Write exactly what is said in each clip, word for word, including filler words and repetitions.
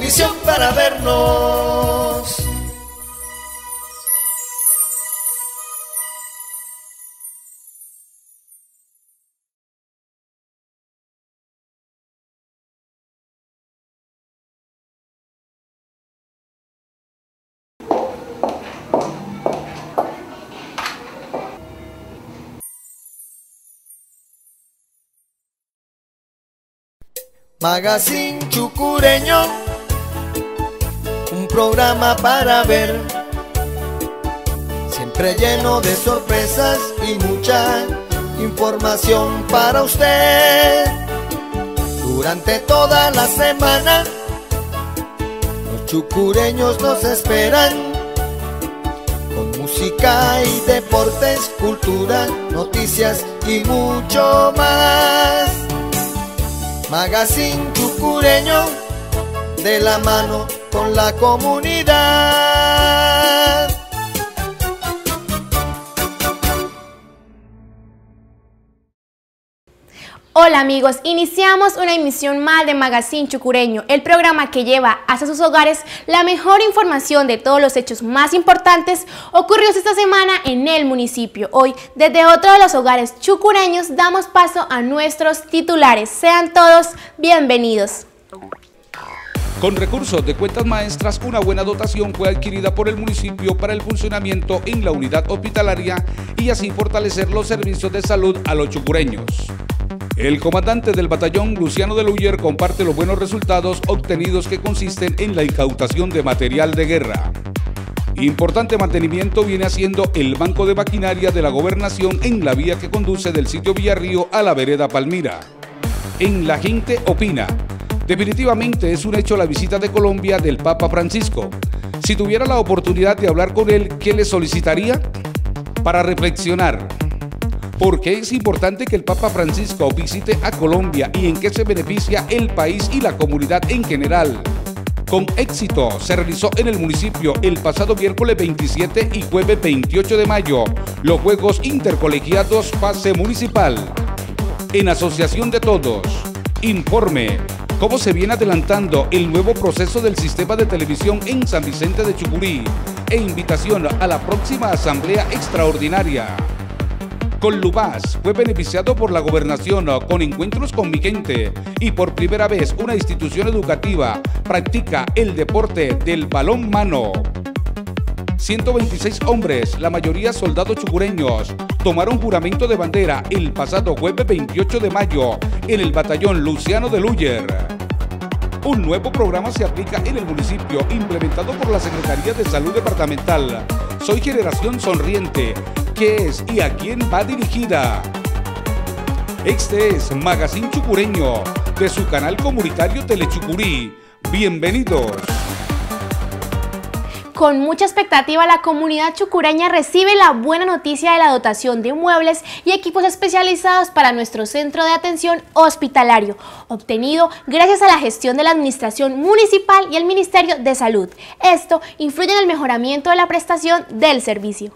televisión para vernos. Magazine Chucureño, un programa para ver, siempre lleno de sorpresas y mucha información para usted. Durante toda la semana, los chucureños nos esperan, con música y deportes, cultura, noticias y mucho más. Magazine Chucureño, de la mano con la comunidad. Hola amigos, iniciamos una emisión más de Magazine Chucureño, el programa que lleva hasta sus hogares la mejor información de todos los hechos más importantes ocurridos esta semana en el municipio. Hoy, desde otro de los hogares chucureños, damos paso a nuestros titulares. Sean todos bienvenidos. Con recursos de cuentas maestras, una buena dotación fue adquirida por el municipio para el funcionamiento en la unidad hospitalaria y así fortalecer los servicios de salud a los chucureños. El comandante del batallón, Luciano de Luller, comparte los buenos resultados obtenidos que consisten en la incautación de material de guerra. Importante mantenimiento viene haciendo el banco de maquinaria de la gobernación en la vía que conduce del sitio Villarrío a la vereda Palmira. En La Gente Opina. Definitivamente es un hecho la visita de Colombia del Papa Francisco. Si tuviera la oportunidad de hablar con él, ¿qué le solicitaría? Para reflexionar. ¿Por qué es importante que el Papa Francisco visite a Colombia y en qué se beneficia el país y la comunidad en general? Con éxito se realizó en el municipio el pasado miércoles veintisiete y jueves veintiocho de mayo los Juegos Intercolegiados Fase Municipal. En asociación de todos, informe cómo se viene adelantando el nuevo proceso del sistema de televisión en San Vicente de Chucurí e invitación a la próxima asamblea extraordinaria. Colubás fue beneficiado por la gobernación con encuentros con mi gente y por primera vez una institución educativa practica el deporte del balón mano. ciento veintiséis hombres, la mayoría soldados chucureños, tomaron juramento de bandera el pasado jueves veintiocho de mayo en el batallón Luciano de Luller. Un nuevo programa se aplica en el municipio, implementado por la Secretaría de Salud Departamental. Soy Generación Sonriente. ¿Qué es y a quién va dirigida? Este es Magazine Chucureño, de su canal comunitario Telechucurí. Bienvenidos. Con mucha expectativa, la comunidad chucureña recibe la buena noticia de la dotación de muebles y equipos especializados para nuestro centro de atención hospitalario, obtenido gracias a la gestión de la Administración Municipal y el Ministerio de Salud. Esto influye en el mejoramiento de la prestación del servicio.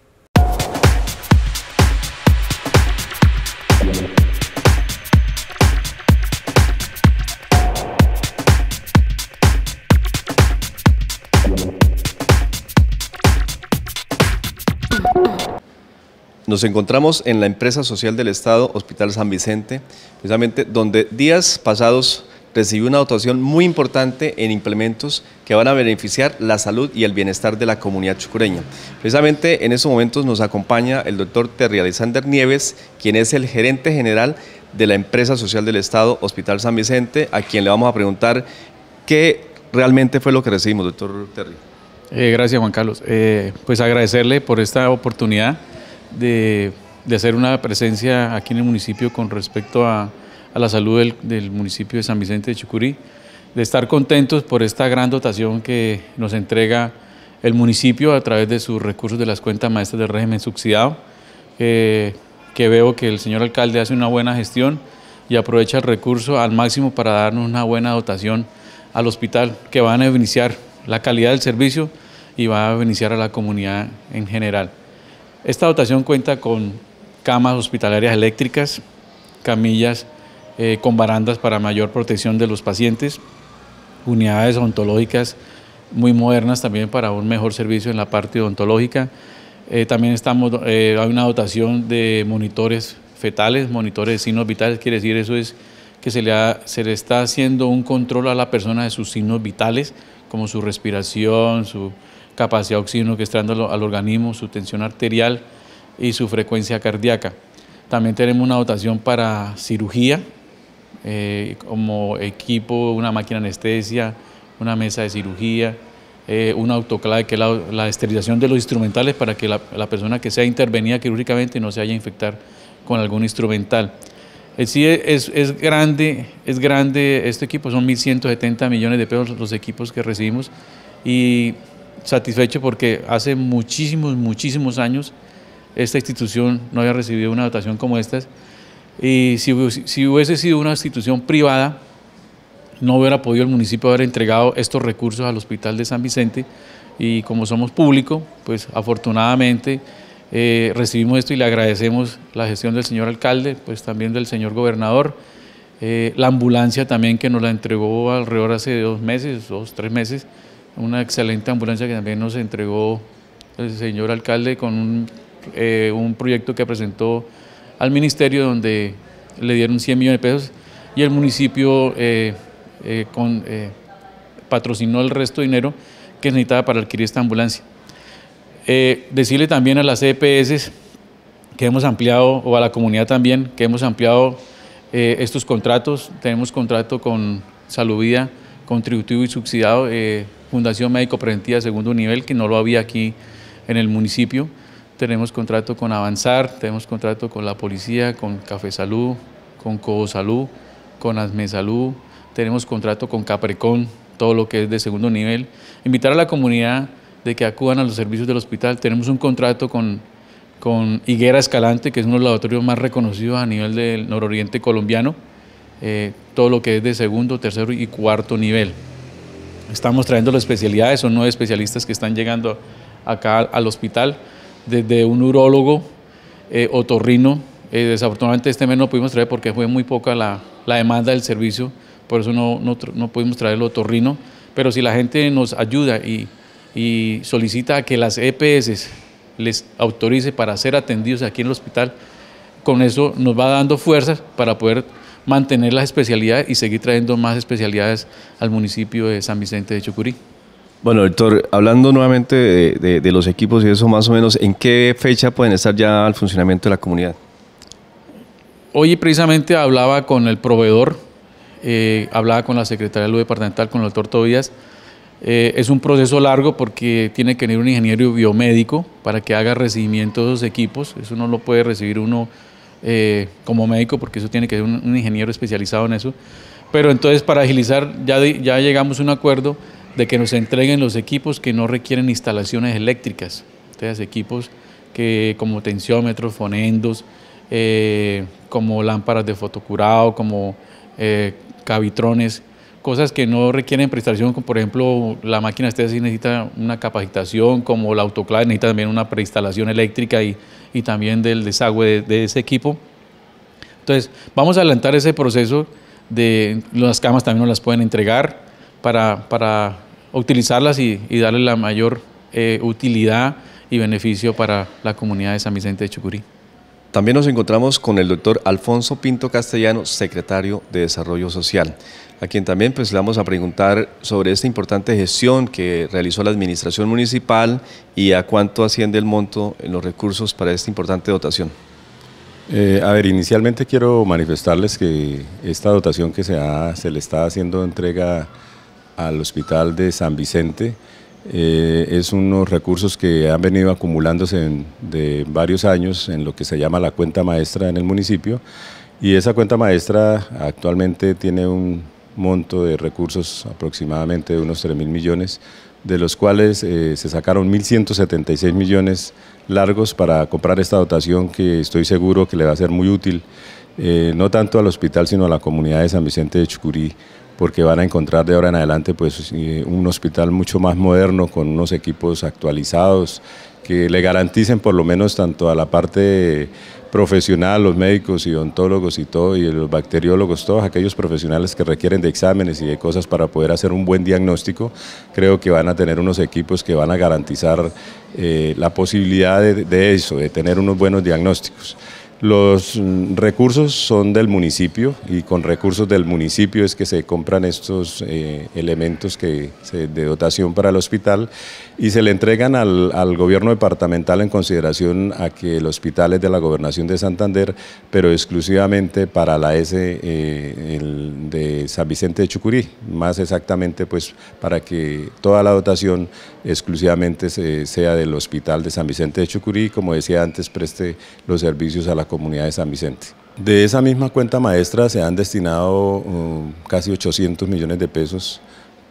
Nos encontramos en la empresa social del Estado, Hospital San Vicente, precisamente donde días pasados recibió una dotación muy importante en implementos que van a beneficiar la salud y el bienestar de la comunidad chucureña. Precisamente en estos momentos nos acompaña el doctor Terry Alexander Nieves, quien es el gerente general de la empresa social del Estado, Hospital San Vicente, a quien le vamos a preguntar qué realmente fue lo que recibimos, doctor Terry. Eh, gracias, Juan Carlos. Eh, pues agradecerle por esta oportunidad de, de hacer una presencia aquí en el municipio con respecto a, a la salud del, del municipio de San Vicente de Chucurí, de estar contentos por esta gran dotación que nos entrega el municipio a través de sus recursos de las cuentas maestras del régimen subsidiado, eh, que veo que el señor alcalde hace una buena gestión y aprovecha el recurso al máximo para darnos una buena dotación al hospital, que van a beneficiar la calidad del servicio y va a beneficiar a la comunidad en general. Esta dotación cuenta con camas hospitalarias eléctricas, camillas eh, con barandas para mayor protección de los pacientes, unidades odontológicas muy modernas también para un mejor servicio en la parte odontológica. Eh, también estamos, eh, hay una dotación de monitores fetales, monitores de signos vitales, quiere decir eso es que se le, ha, se le está haciendo un control a la persona de sus signos vitales, como su respiración, su capacidad de oxígeno que está dando al organismo, su tensión arterial y su frecuencia cardíaca. También tenemos una dotación para cirugía, eh, como equipo, una máquina de anestesia, una mesa de cirugía, eh, una autoclave que es la, la esterilización de los instrumentales para que la, la persona que sea intervenida quirúrgicamente no se vaya a infectar con algún instrumental. Eh, sí es, es, grande, es grande este equipo, son mil ciento setenta millones de pesos los equipos que recibimos y satisfecho porque hace muchísimos, muchísimos años esta institución no había recibido una dotación como esta y si, si hubiese sido una institución privada no hubiera podido el municipio haber entregado estos recursos al Hospital de San Vicente y como somos público, pues afortunadamente eh, recibimos esto y le agradecemos la gestión del señor alcalde, pues también del señor gobernador, eh, la ambulancia también que nos la entregó alrededor hace dos meses, dos, tres meses, una excelente ambulancia que también nos entregó el señor alcalde con un, eh, un proyecto que presentó al ministerio donde le dieron cien millones de pesos y el municipio eh, Eh, con, eh, patrocinó el resto de dinero que necesitaba para adquirir esta ambulancia. Eh, decirle también a las E P S que hemos ampliado, o a la comunidad también, que hemos ampliado eh, estos contratos. Tenemos contrato con Salubida, contributivo y subsidiado, eh, Fundación Médico Preventiva de segundo nivel, que no lo había aquí en el municipio. Tenemos contrato con Avanzar, tenemos contrato con la policía, con Café Salud, con Cobo Salud, con Asme Salud. Tenemos contrato con Caprecon, todo lo que es de segundo nivel. Invitar a la comunidad de que acudan a los servicios del hospital. Tenemos un contrato con, con Higuera Escalante, que es uno de los laboratorios más reconocidos a nivel del nororiente colombiano. Eh, todo lo que es de segundo, tercero y cuarto nivel. Estamos trayendo las especialidades, son nueve especialistas que están llegando acá al hospital, desde un urólogo, eh, otorrino. Eh, desafortunadamente este mes no pudimos traer porque fue muy poca la, la demanda del servicio. Por eso no, no, no pudimos traer el otorrino, pero si la gente nos ayuda y, y solicita a que las E P S les autorice para ser atendidos aquí en el hospital, con eso nos va dando fuerzas para poder mantener las especialidades y seguir trayendo más especialidades al municipio de San Vicente de Chucurí. Bueno, doctor, hablando nuevamente de, de, de los equipos y eso más o menos, ¿en qué fecha pueden estar ya al funcionamiento de la comunidad? Hoy precisamente hablaba con el proveedor, Eh, hablaba con la Secretaría de Salud Departamental, con el doctor Tobías. Eh, es un proceso largo porque tiene que venir un ingeniero biomédico para que haga recibimiento de esos equipos. Eso no lo puede recibir uno eh, como médico porque eso tiene que ser un, un ingeniero especializado en eso. Pero entonces para agilizar ya, de, ya llegamos a un acuerdo de que nos entreguen los equipos que no requieren instalaciones eléctricas. Entonces equipos que, como tensiómetros, fonendos, eh, como lámparas de fotocurado, como eh, cavitrones, cosas que no requieren preinstalación, como por ejemplo la máquina esta sí necesita una capacitación, como la autoclave necesita también una preinstalación eléctrica y, y también del desagüe de, de ese equipo. Entonces vamos a adelantar ese proceso, de las camas también nos las pueden entregar para, para utilizarlas y, y darle la mayor eh, utilidad y beneficio para la comunidad de San Vicente de Chucurí. También nos encontramos con el doctor Alfonso Pinto Castellano, secretario de Desarrollo Social, a quien también pues, le vamos a preguntar sobre esta importante gestión que realizó la administración municipal y a cuánto asciende el monto en los recursos para esta importante dotación. Eh, a ver, inicialmente quiero manifestarles que esta dotación que se, ha, se le está haciendo entrega al Hospital de San Vicente Eh, es unos recursos que han venido acumulándose en, de varios años en lo que se llama la cuenta maestra en el municipio, y esa cuenta maestra actualmente tiene un monto de recursos aproximadamente de unos tres mil millones, de los cuales eh, se sacaron mil ciento setenta y seis millones largos para comprar esta dotación que estoy seguro que le va a ser muy útil, eh, no tanto al hospital sino a la comunidad de San Vicente de Chucurí, porque van a encontrar de ahora en adelante pues, un hospital mucho más moderno, con unos equipos actualizados que le garanticen por lo menos tanto a la parte profesional, los médicos y odontólogos y todo, y los bacteriólogos, todos aquellos profesionales que requieren de exámenes y de cosas para poder hacer un buen diagnóstico, creo que van a tener unos equipos que van a garantizar eh, la posibilidad de, de eso, de tener unos buenos diagnósticos. Los recursos son del municipio y con recursos del municipio es que se compran estos eh, elementos que se, de dotación para el hospital y se le entregan al, al gobierno departamental en consideración a que el hospital es de la Gobernación de Santander, pero exclusivamente para la S eh, el de San Vicente de Chucurí, más exactamente pues para que toda la dotación exclusivamente se, sea del hospital de San Vicente de Chucurí, como decía antes, preste los servicios a la comunidad de San Vicente. De esa misma cuenta maestra se han destinado uh, casi ochocientos millones de pesos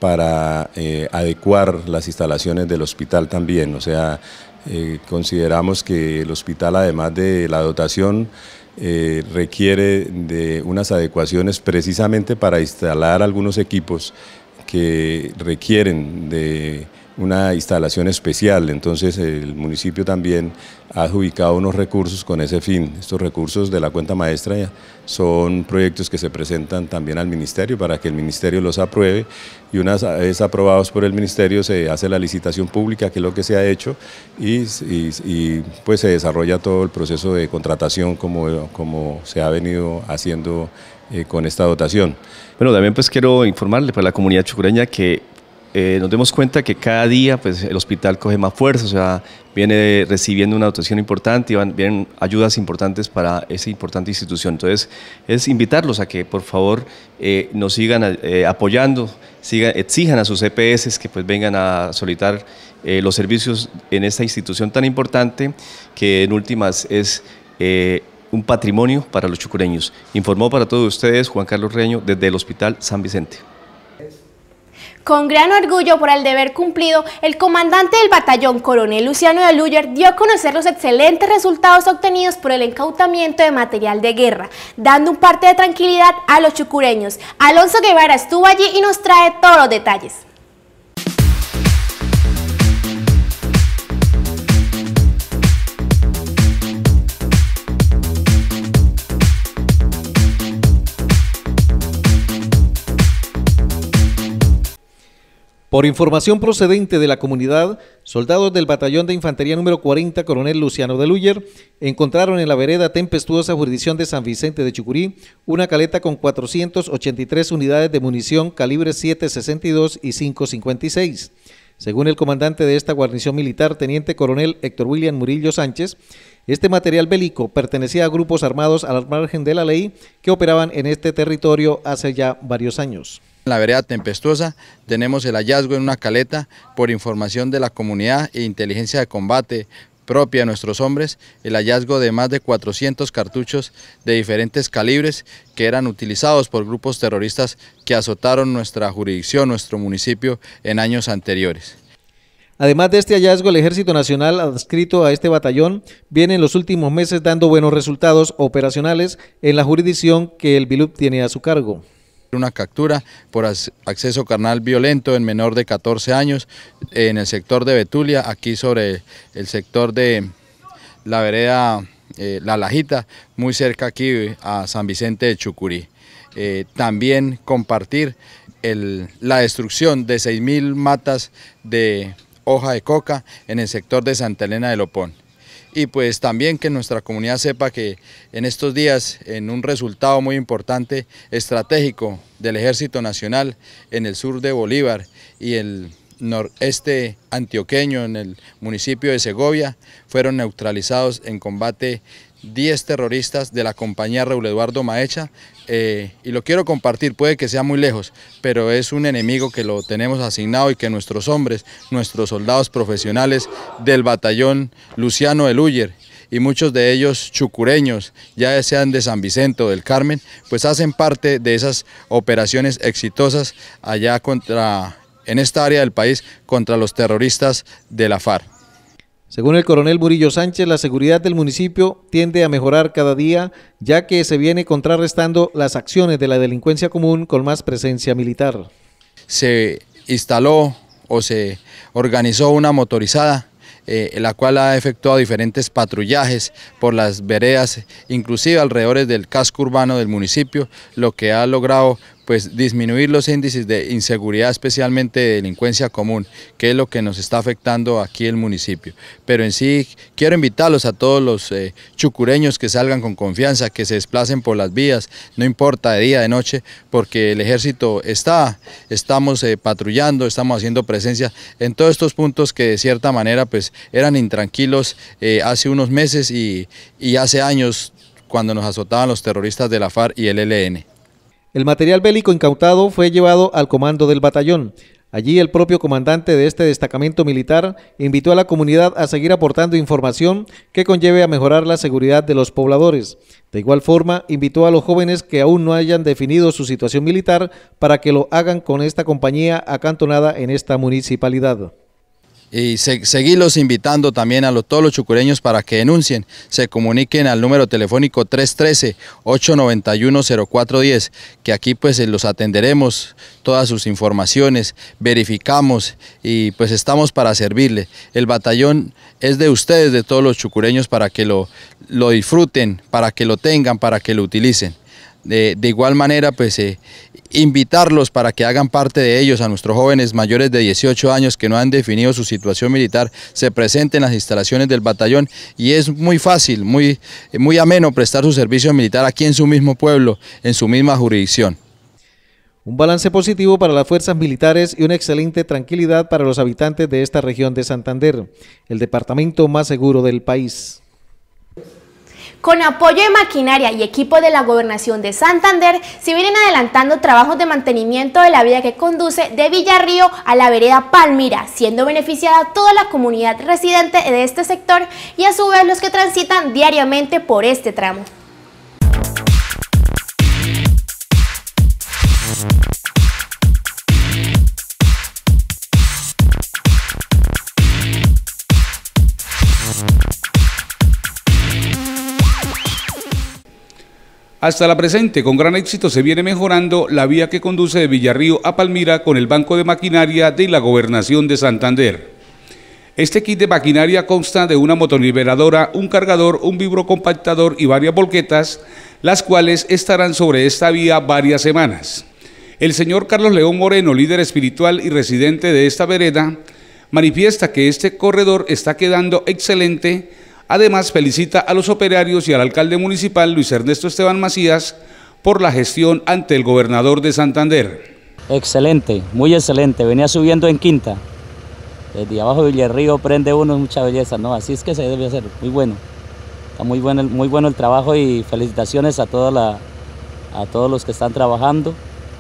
para eh, adecuar las instalaciones del hospital también, o sea, eh, consideramos que el hospital además de la dotación eh, requiere de unas adecuaciones precisamente para instalar algunos equipos que requieren de una instalación especial, entonces el municipio también ha adjudicado unos recursos con ese fin. Estos recursos de la cuenta maestra son proyectos que se presentan también al ministerio para que el ministerio los apruebe y una vez aprobados por el ministerio se hace la licitación pública, que es lo que se ha hecho, y, y, y pues se desarrolla todo el proceso de contratación como, como se ha venido haciendo eh, con esta dotación. Bueno, también pues quiero informarle para la comunidad chucureña que Eh, nos demos cuenta que cada día pues, el hospital coge más fuerza, o sea, viene recibiendo una dotación importante y van, vienen ayudas importantes para esa importante institución. Entonces, es invitarlos a que por favor eh, nos sigan eh, apoyando, sigan, exijan a sus E P S que pues, vengan a solicitar eh, los servicios en esta institución tan importante que en últimas es eh, un patrimonio para los chucureños. Informó para todos ustedes Juan Carlos Reño desde el Hospital San Vicente. Con gran orgullo por el deber cumplido, el comandante del batallón, coronel Luciano de Luller, dio a conocer los excelentes resultados obtenidos por el incautamiento de material de guerra, dando un parte de tranquilidad a los chucureños. Alonso Guevara estuvo allí y nos trae todos los detalles. Por información procedente de la comunidad, soldados del batallón de infantería número cuarenta, coronel Luciano de Luller, encontraron en la vereda tempestuosa jurisdicción de San Vicente de Chucurí una caleta con cuatrocientas ochenta y tres unidades de munición calibre siete sesenta y dos y cinco cincuenta y seis. Según el comandante de esta guarnición militar, teniente coronel Héctor William Murillo Sánchez, este material bélico pertenecía a grupos armados al margen de la ley que operaban en este territorio hace ya varios años. En la vereda tempestuosa tenemos el hallazgo en una caleta por información de la comunidad e inteligencia de combate propia de nuestros hombres, el hallazgo de más de cuatrocientos cartuchos de diferentes calibres que eran utilizados por grupos terroristas que azotaron nuestra jurisdicción, nuestro municipio en años anteriores. Además de este hallazgo, el Ejército Nacional adscrito a este batallón viene en los últimos meses dando buenos resultados operacionales en la jurisdicción que el BILUP tiene a su cargo. Una captura por acceso carnal violento en menor de catorce años en el sector de Betulia, aquí sobre el sector de la vereda eh, La Lajita, muy cerca aquí a San Vicente de Chucurí. Eh, también compartir el, la destrucción de seis mil matas de hoja de coca en el sector de Santa Elena de Lopón. Y pues también que nuestra comunidad sepa que en estos días, en un resultado muy importante, estratégico del Ejército Nacional en el sur de Bolívar y el noreste antioqueño, en el municipio de Segovia, fueron neutralizados en combate diez terroristas de la compañía Raúl Eduardo Maecha, eh, y lo quiero compartir, puede que sea muy lejos, pero es un enemigo que lo tenemos asignado y que nuestros hombres, nuestros soldados profesionales del batallón Luciano de Luller, y muchos de ellos chucureños, ya sean de San Vicente o del Carmen, pues hacen parte de esas operaciones exitosas allá contra, en esta área del país, contra los terroristas de la FARC. Según el coronel Murillo Sánchez, la seguridad del municipio tiende a mejorar cada día, ya que se viene contrarrestando las acciones de la delincuencia común con más presencia militar. Se instaló o se organizó una motorizada eh, la cual ha efectuado diferentes patrullajes por las veredas, inclusive alrededor del casco urbano del municipio, lo que ha logrado pues disminuir los índices de inseguridad, especialmente de delincuencia común, que es lo que nos está afectando aquí el municipio. Pero en sí quiero invitarlos a todos los eh, chucureños que salgan con confianza, que se desplacen por las vías, no importa de día, de noche, porque el ejército está, estamos eh, patrullando, estamos haciendo presencia en todos estos puntos que de cierta manera pues eran intranquilos eh, hace unos meses y, y hace años cuando nos azotaban los terroristas de la FARC y el E L N. El material bélico incautado fue llevado al comando del batallón. Allí el propio comandante de este destacamento militar invitó a la comunidad a seguir aportando información que conlleve a mejorar la seguridad de los pobladores. De igual forma, invitó a los jóvenes que aún no hayan definido su situación militar para que lo hagan con esta compañía acantonada en esta municipalidad. Y se, seguirlos invitando también a los, todos los chucureños para que denuncien, se comuniquen al número telefónico tres uno tres, ocho nueve uno, cero cuatro uno cero, que aquí pues los atenderemos, todas sus informaciones, verificamos y pues estamos para servirle. El batallón es de ustedes, de todos los chucureños, para que lo, lo disfruten, para que lo tengan, para que lo utilicen. De, de igual manera, pues eh, invitarlos para que hagan parte de ellos, a nuestros jóvenes mayores de dieciocho años que no han definido su situación militar, se presenten en las instalaciones del batallón y es muy fácil, muy, muy ameno prestar su servicio militar aquí en su mismo pueblo, en su misma jurisdicción. Un balance positivo para las fuerzas militares y una excelente tranquilidad para los habitantes de esta región de Santander, el departamento más seguro del país. Con apoyo de maquinaria y equipo de la Gobernación de Santander, se vienen adelantando trabajos de mantenimiento de la vía que conduce de Villarrío a la vereda Palmira, siendo beneficiada toda la comunidad residente de este sector y a su vez los que transitan diariamente por este tramo. Hasta la presente, con gran éxito, se viene mejorando la vía que conduce de Villarrío a Palmira con el Banco de Maquinaria de la Gobernación de Santander. Este kit de maquinaria consta de una motoniveladora, un cargador, un vibrocompactador y varias volquetas, las cuales estarán sobre esta vía varias semanas. El señor Carlos León Moreno, líder espiritual y residente de esta vereda, manifiesta que este corredor está quedando excelente. Además, felicita a los operarios y al alcalde municipal, Luis Ernesto Esteban Macías, por la gestión ante el gobernador de Santander. Excelente, muy excelente, venía subiendo en quinta. Desde abajo de Villarrío prende uno, mucha belleza, ¿no? Así es que se debe hacer, muy bueno. Está muy bueno, muy bueno el trabajo y felicitaciones a, toda la, a todos los que están trabajando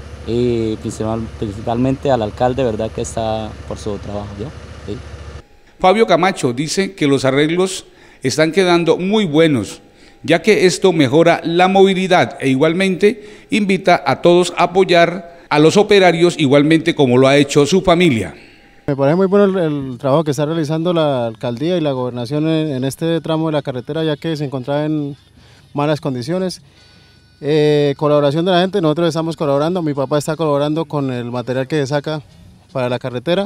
y principal, principalmente al alcalde, ¿verdad? Que está por su trabajo, ¿ya? Sí. Fabio Camacho dice que los arreglos están quedando muy buenos, ya que esto mejora la movilidad e igualmente invita a todos a apoyar a los operarios igualmente como lo ha hecho su familia. Me parece muy bueno el, el trabajo que está realizando la alcaldía y la gobernación en, en este tramo de la carretera, ya que se encontraba en malas condiciones. Eh, colaboración de la gente, nosotros estamos colaborando, mi papá está colaborando con el material que se saca para la carretera.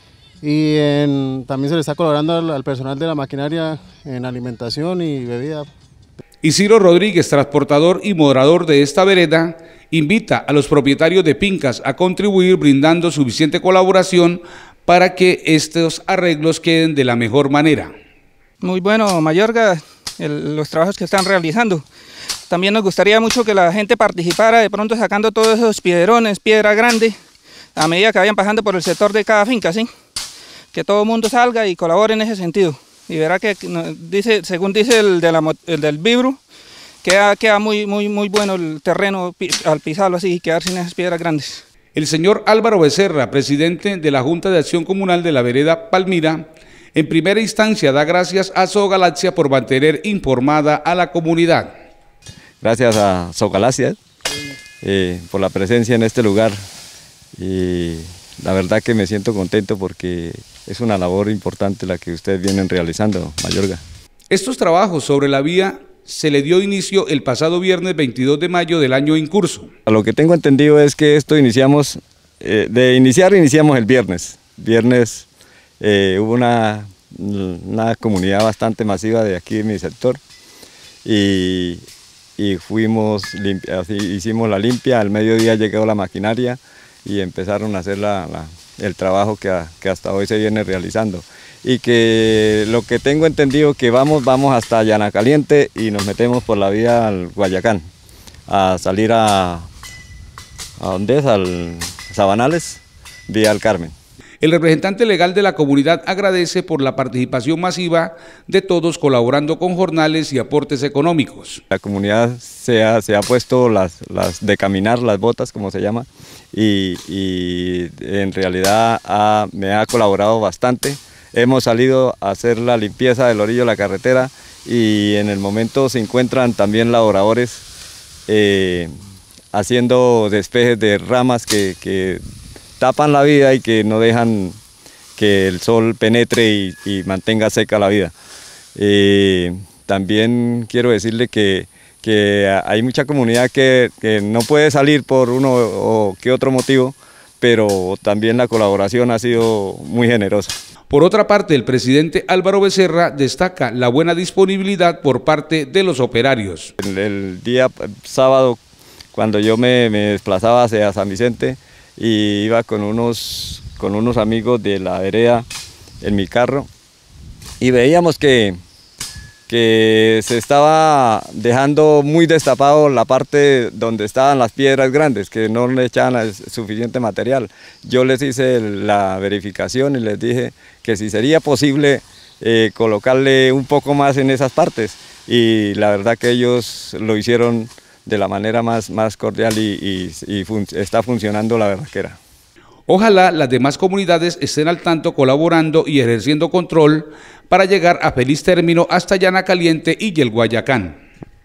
Y en, también se le está colaborando al, al personal de la maquinaria en alimentación y bebida. Isidro Rodríguez, transportador y moderador de esta vereda, invita a los propietarios de fincas a contribuir brindando suficiente colaboración para que estos arreglos queden de la mejor manera. Muy bueno, Mayorga, el, los trabajos que están realizando. También nos gustaría mucho que la gente participara, de pronto sacando todos esos piedrones, piedra grande, a medida que vayan pasando por el sector de cada finca, ¿sí? Que todo el mundo salga y colabore en ese sentido. Y verá que, dice, según dice el, de la, el del vibro, queda, queda muy, muy, muy bueno el terreno al pisarlo así y quedar sin esas piedras grandes. El señor Álvaro Becerra, presidente de la Junta de Acción Comunal de la vereda Palmira, en primera instancia da gracias a Sogalaxia por mantener informada a la comunidad. Gracias a Sogalaxia eh, por la presencia en este lugar y la verdad que me siento contento porque es una labor importante la que ustedes vienen realizando, Mayorga. Estos trabajos sobre la vía se le dio inicio el pasado viernes veintidós de mayo del año en curso. A lo que tengo entendido es que esto iniciamos, eh, de iniciar iniciamos el viernes. Viernes eh, hubo una, una comunidad bastante masiva de aquí de mi sector, y, y fuimos, así, hicimos la limpia, al mediodía llegó la maquinaria y empezaron a hacer la, la, el trabajo que, que hasta hoy se viene realizando. Y que lo que tengo entendido que vamos, vamos hasta Llana Caliente y nos metemos por la vía al Guayacán, a salir a, ¿a dónde es? Al Sabanales, vía al Carmen. El representante legal de la comunidad agradece por la participación masiva de todos colaborando con jornales y aportes económicos. La comunidad se ha, se ha puesto las, las de caminar, las botas como se llama, y, y en realidad ha, me ha colaborado bastante. Hemos salido a hacer la limpieza del orillo de la carretera y en el momento se encuentran también laboradores eh, haciendo despejes de ramas que, que tapan la vida y que no dejan que el sol penetre y, y mantenga seca la vida. Eh, también quiero decirle que, que hay mucha comunidad que, que no puede salir por uno o que otro motivo, pero también la colaboración ha sido muy generosa. Por otra parte, el presidente Álvaro Becerra destaca la buena disponibilidad por parte de los operarios. El, el día sábado, cuando yo me, me desplazaba hacia San Vicente y iba con unos, con unos amigos de la vereda en mi carro, y veíamos que, que se estaba dejando muy destapado la parte donde estaban las piedras grandes, que no le echaban suficiente material. Yo les hice la verificación y les dije que si sería posible eh, colocarle un poco más en esas partes, y la verdad que ellos lo hicieron de la manera más, más cordial y, y, y fun está funcionando la verdadera. Ojalá las demás comunidades estén al tanto, colaborando y ejerciendo control para llegar a feliz término hasta Llana Caliente y el Guayacán.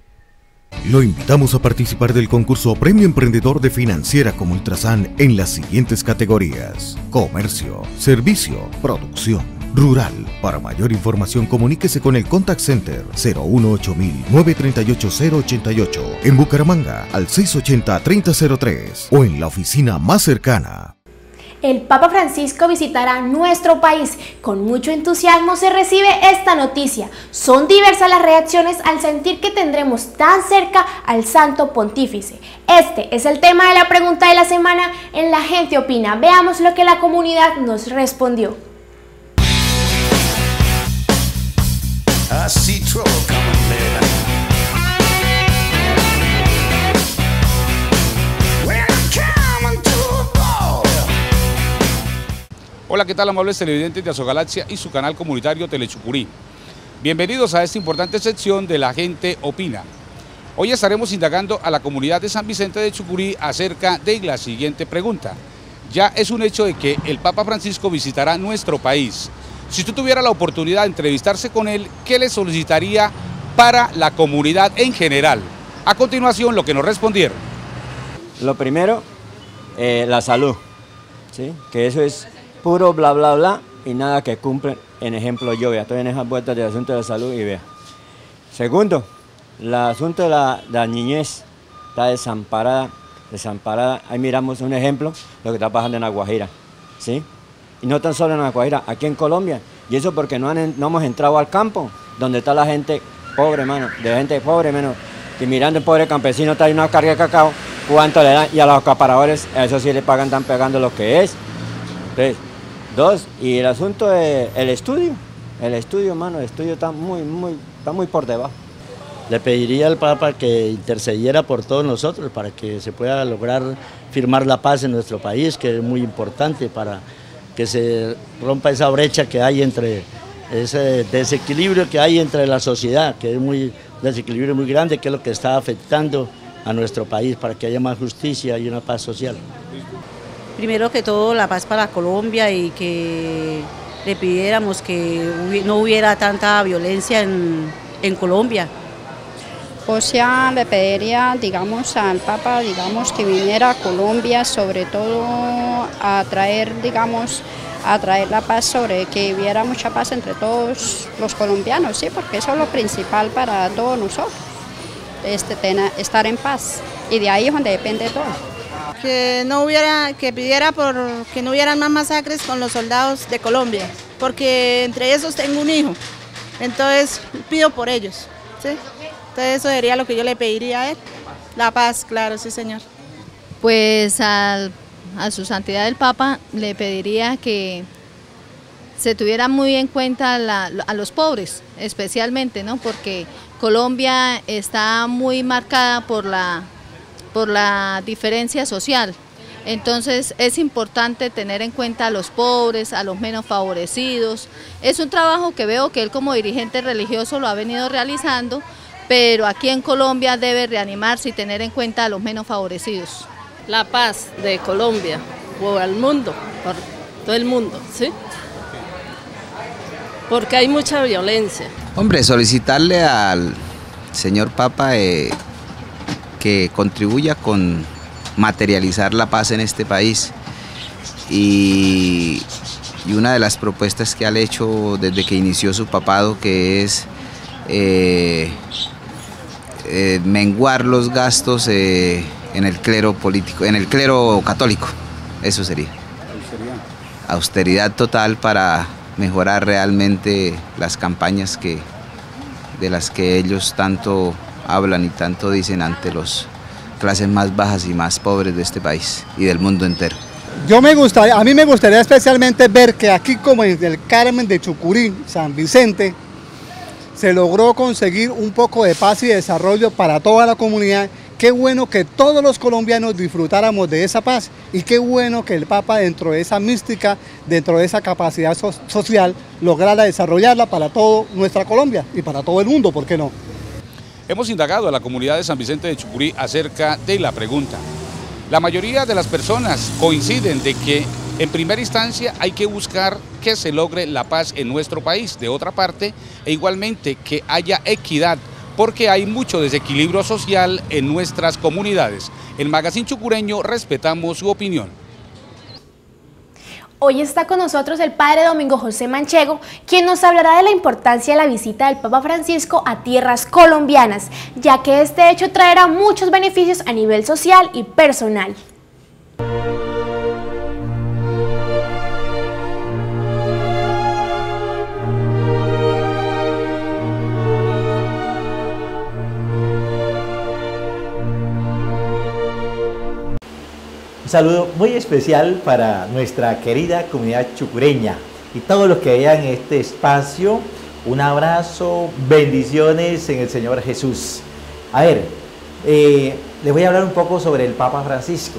Lo invitamos a participar del concurso Premio Emprendedor de Financiera como Ultrasan en las siguientes categorías: comercio, servicio, producción, rural. Para mayor información comuníquese con el Contact Center cero uno ocho mil, nueve tres ocho cero ocho ocho, en Bucaramanga al seis ochenta, treinta cero tres o en la oficina más cercana. El Papa Francisco visitará nuestro país. Con mucho entusiasmo se recibe esta noticia. Son diversas las reacciones al sentir que tendremos tan cerca al Santo Pontífice. Este es el tema de la pregunta de la semana en La Gente Opina. Veamos lo que la comunidad nos respondió. Hola, ¿qué tal, amables televidentes de Azogalaxia y su canal comunitario Telechucurí? Bienvenidos a esta importante sección de La Gente Opina. Hoy estaremos indagando a la comunidad de San Vicente de Chucurí acerca de la siguiente pregunta. Ya es un hecho de que el Papa Francisco visitará nuestro país. Si usted tuviera la oportunidad de entrevistarse con él, ¿qué le solicitaría para la comunidad en general? A continuación, lo que nos respondieron. Lo primero, eh, la salud, ¿sí? Que eso es puro bla bla bla y nada que cumple. En ejemplo, yo vea, estoy en esas vueltas del asunto de la salud y vea. Segundo, el asunto de la, de la niñez está desamparada, desamparada. Ahí miramos un ejemplo, lo que está pasando en La Guajira, ¿sí? Y no tan solo en La Guajira, aquí en Colombia. Y eso porque no, han, no hemos entrado al campo, donde está la gente pobre, mano, de gente pobre, menos. Y mirando el pobre campesino, trae una carga de cacao, ¿cuánto le dan? Y a los acaparadores, a eso sí le pagan, están pegando lo que es. Entonces, dos, y el asunto del estudio, el estudio, mano, el estudio está muy, muy, está muy por debajo. Le pediría al Papa que intercediera por todos nosotros para que se pueda lograr firmar la paz en nuestro país, que es muy importante para que se rompa esa brecha que hay entre, ese desequilibrio que hay entre la sociedad, que es muy desequilibrio muy grande, que es lo que está afectando a nuestro país, para que haya más justicia y una paz social. Primero que todo, la paz para Colombia, y que le pidiéramos que no hubiera tanta violencia en, en Colombia. O sea, le pediría, digamos, al Papa, digamos, que viniera a Colombia, sobre todo a traer, digamos, a traer la paz, sobre que hubiera mucha paz entre todos los colombianos, sí, porque eso es lo principal para todos nosotros. este, tener, estar en paz, y de ahí es donde depende todo. Que no hubiera, que pidiera por que no hubieran más masacres con los soldados de Colombia, porque entre esos tengo un hijo, entonces pido por ellos, ¿sí? Entonces eso sería lo que yo le pediría a él, la paz, claro, sí señor. Pues al, a su santidad el Papa le pediría que se tuviera muy en cuenta la, a los pobres, especialmente, ¿no? Porque Colombia está muy marcada por la por la diferencia social, entonces es importante tener en cuenta a los pobres, a los menos favorecidos. Es un trabajo que veo que él como dirigente religioso lo ha venido realizando, pero aquí en Colombia debe reanimarse y tener en cuenta a los menos favorecidos. La paz de Colombia, o al mundo, por todo el mundo, ¿sí? Porque hay mucha violencia. Hombre, solicitarle al señor Papa eh, que contribuya con materializar la paz en este país, y, y una de las propuestas que ha hecho desde que inició su papado, que es eh, eh, menguar los gastos eh, en el clero político, en el clero católico, eso sería. Austeridad total para mejorar realmente las campañas que, de las que ellos tanto hablan y tanto dicen ante las clases más bajas y más pobres de este país y del mundo entero. Yo me gustaría, a mí me gustaría especialmente ver que aquí, como en el Carmen de Chucurí, San Vicente, se logró conseguir un poco de paz y desarrollo para toda la comunidad. Qué bueno que todos los colombianos disfrutáramos de esa paz, y qué bueno que el Papa, dentro de esa mística, dentro de esa capacidad so- social, lograra desarrollarla para toda nuestra Colombia y para todo el mundo, ¿por qué no? Hemos indagado a la comunidad de San Vicente de Chucurí acerca de la pregunta. La mayoría de las personas coinciden de que en primera instancia hay que buscar que se logre la paz en nuestro país, de otra parte, e igualmente que haya equidad, porque hay mucho desequilibrio social en nuestras comunidades. En Magazine Chucureño respetamos su opinión. Hoy está con nosotros el padre Domingo José Manchego, quien nos hablará de la importancia de la visita del Papa Francisco a tierras colombianas, ya que este hecho traerá muchos beneficios a nivel social y personal. Un saludo muy especial para nuestra querida comunidad chucureña y todos los que vean este espacio. Un abrazo, bendiciones en el Señor Jesús. A ver, eh, les voy a hablar un poco sobre el Papa Francisco.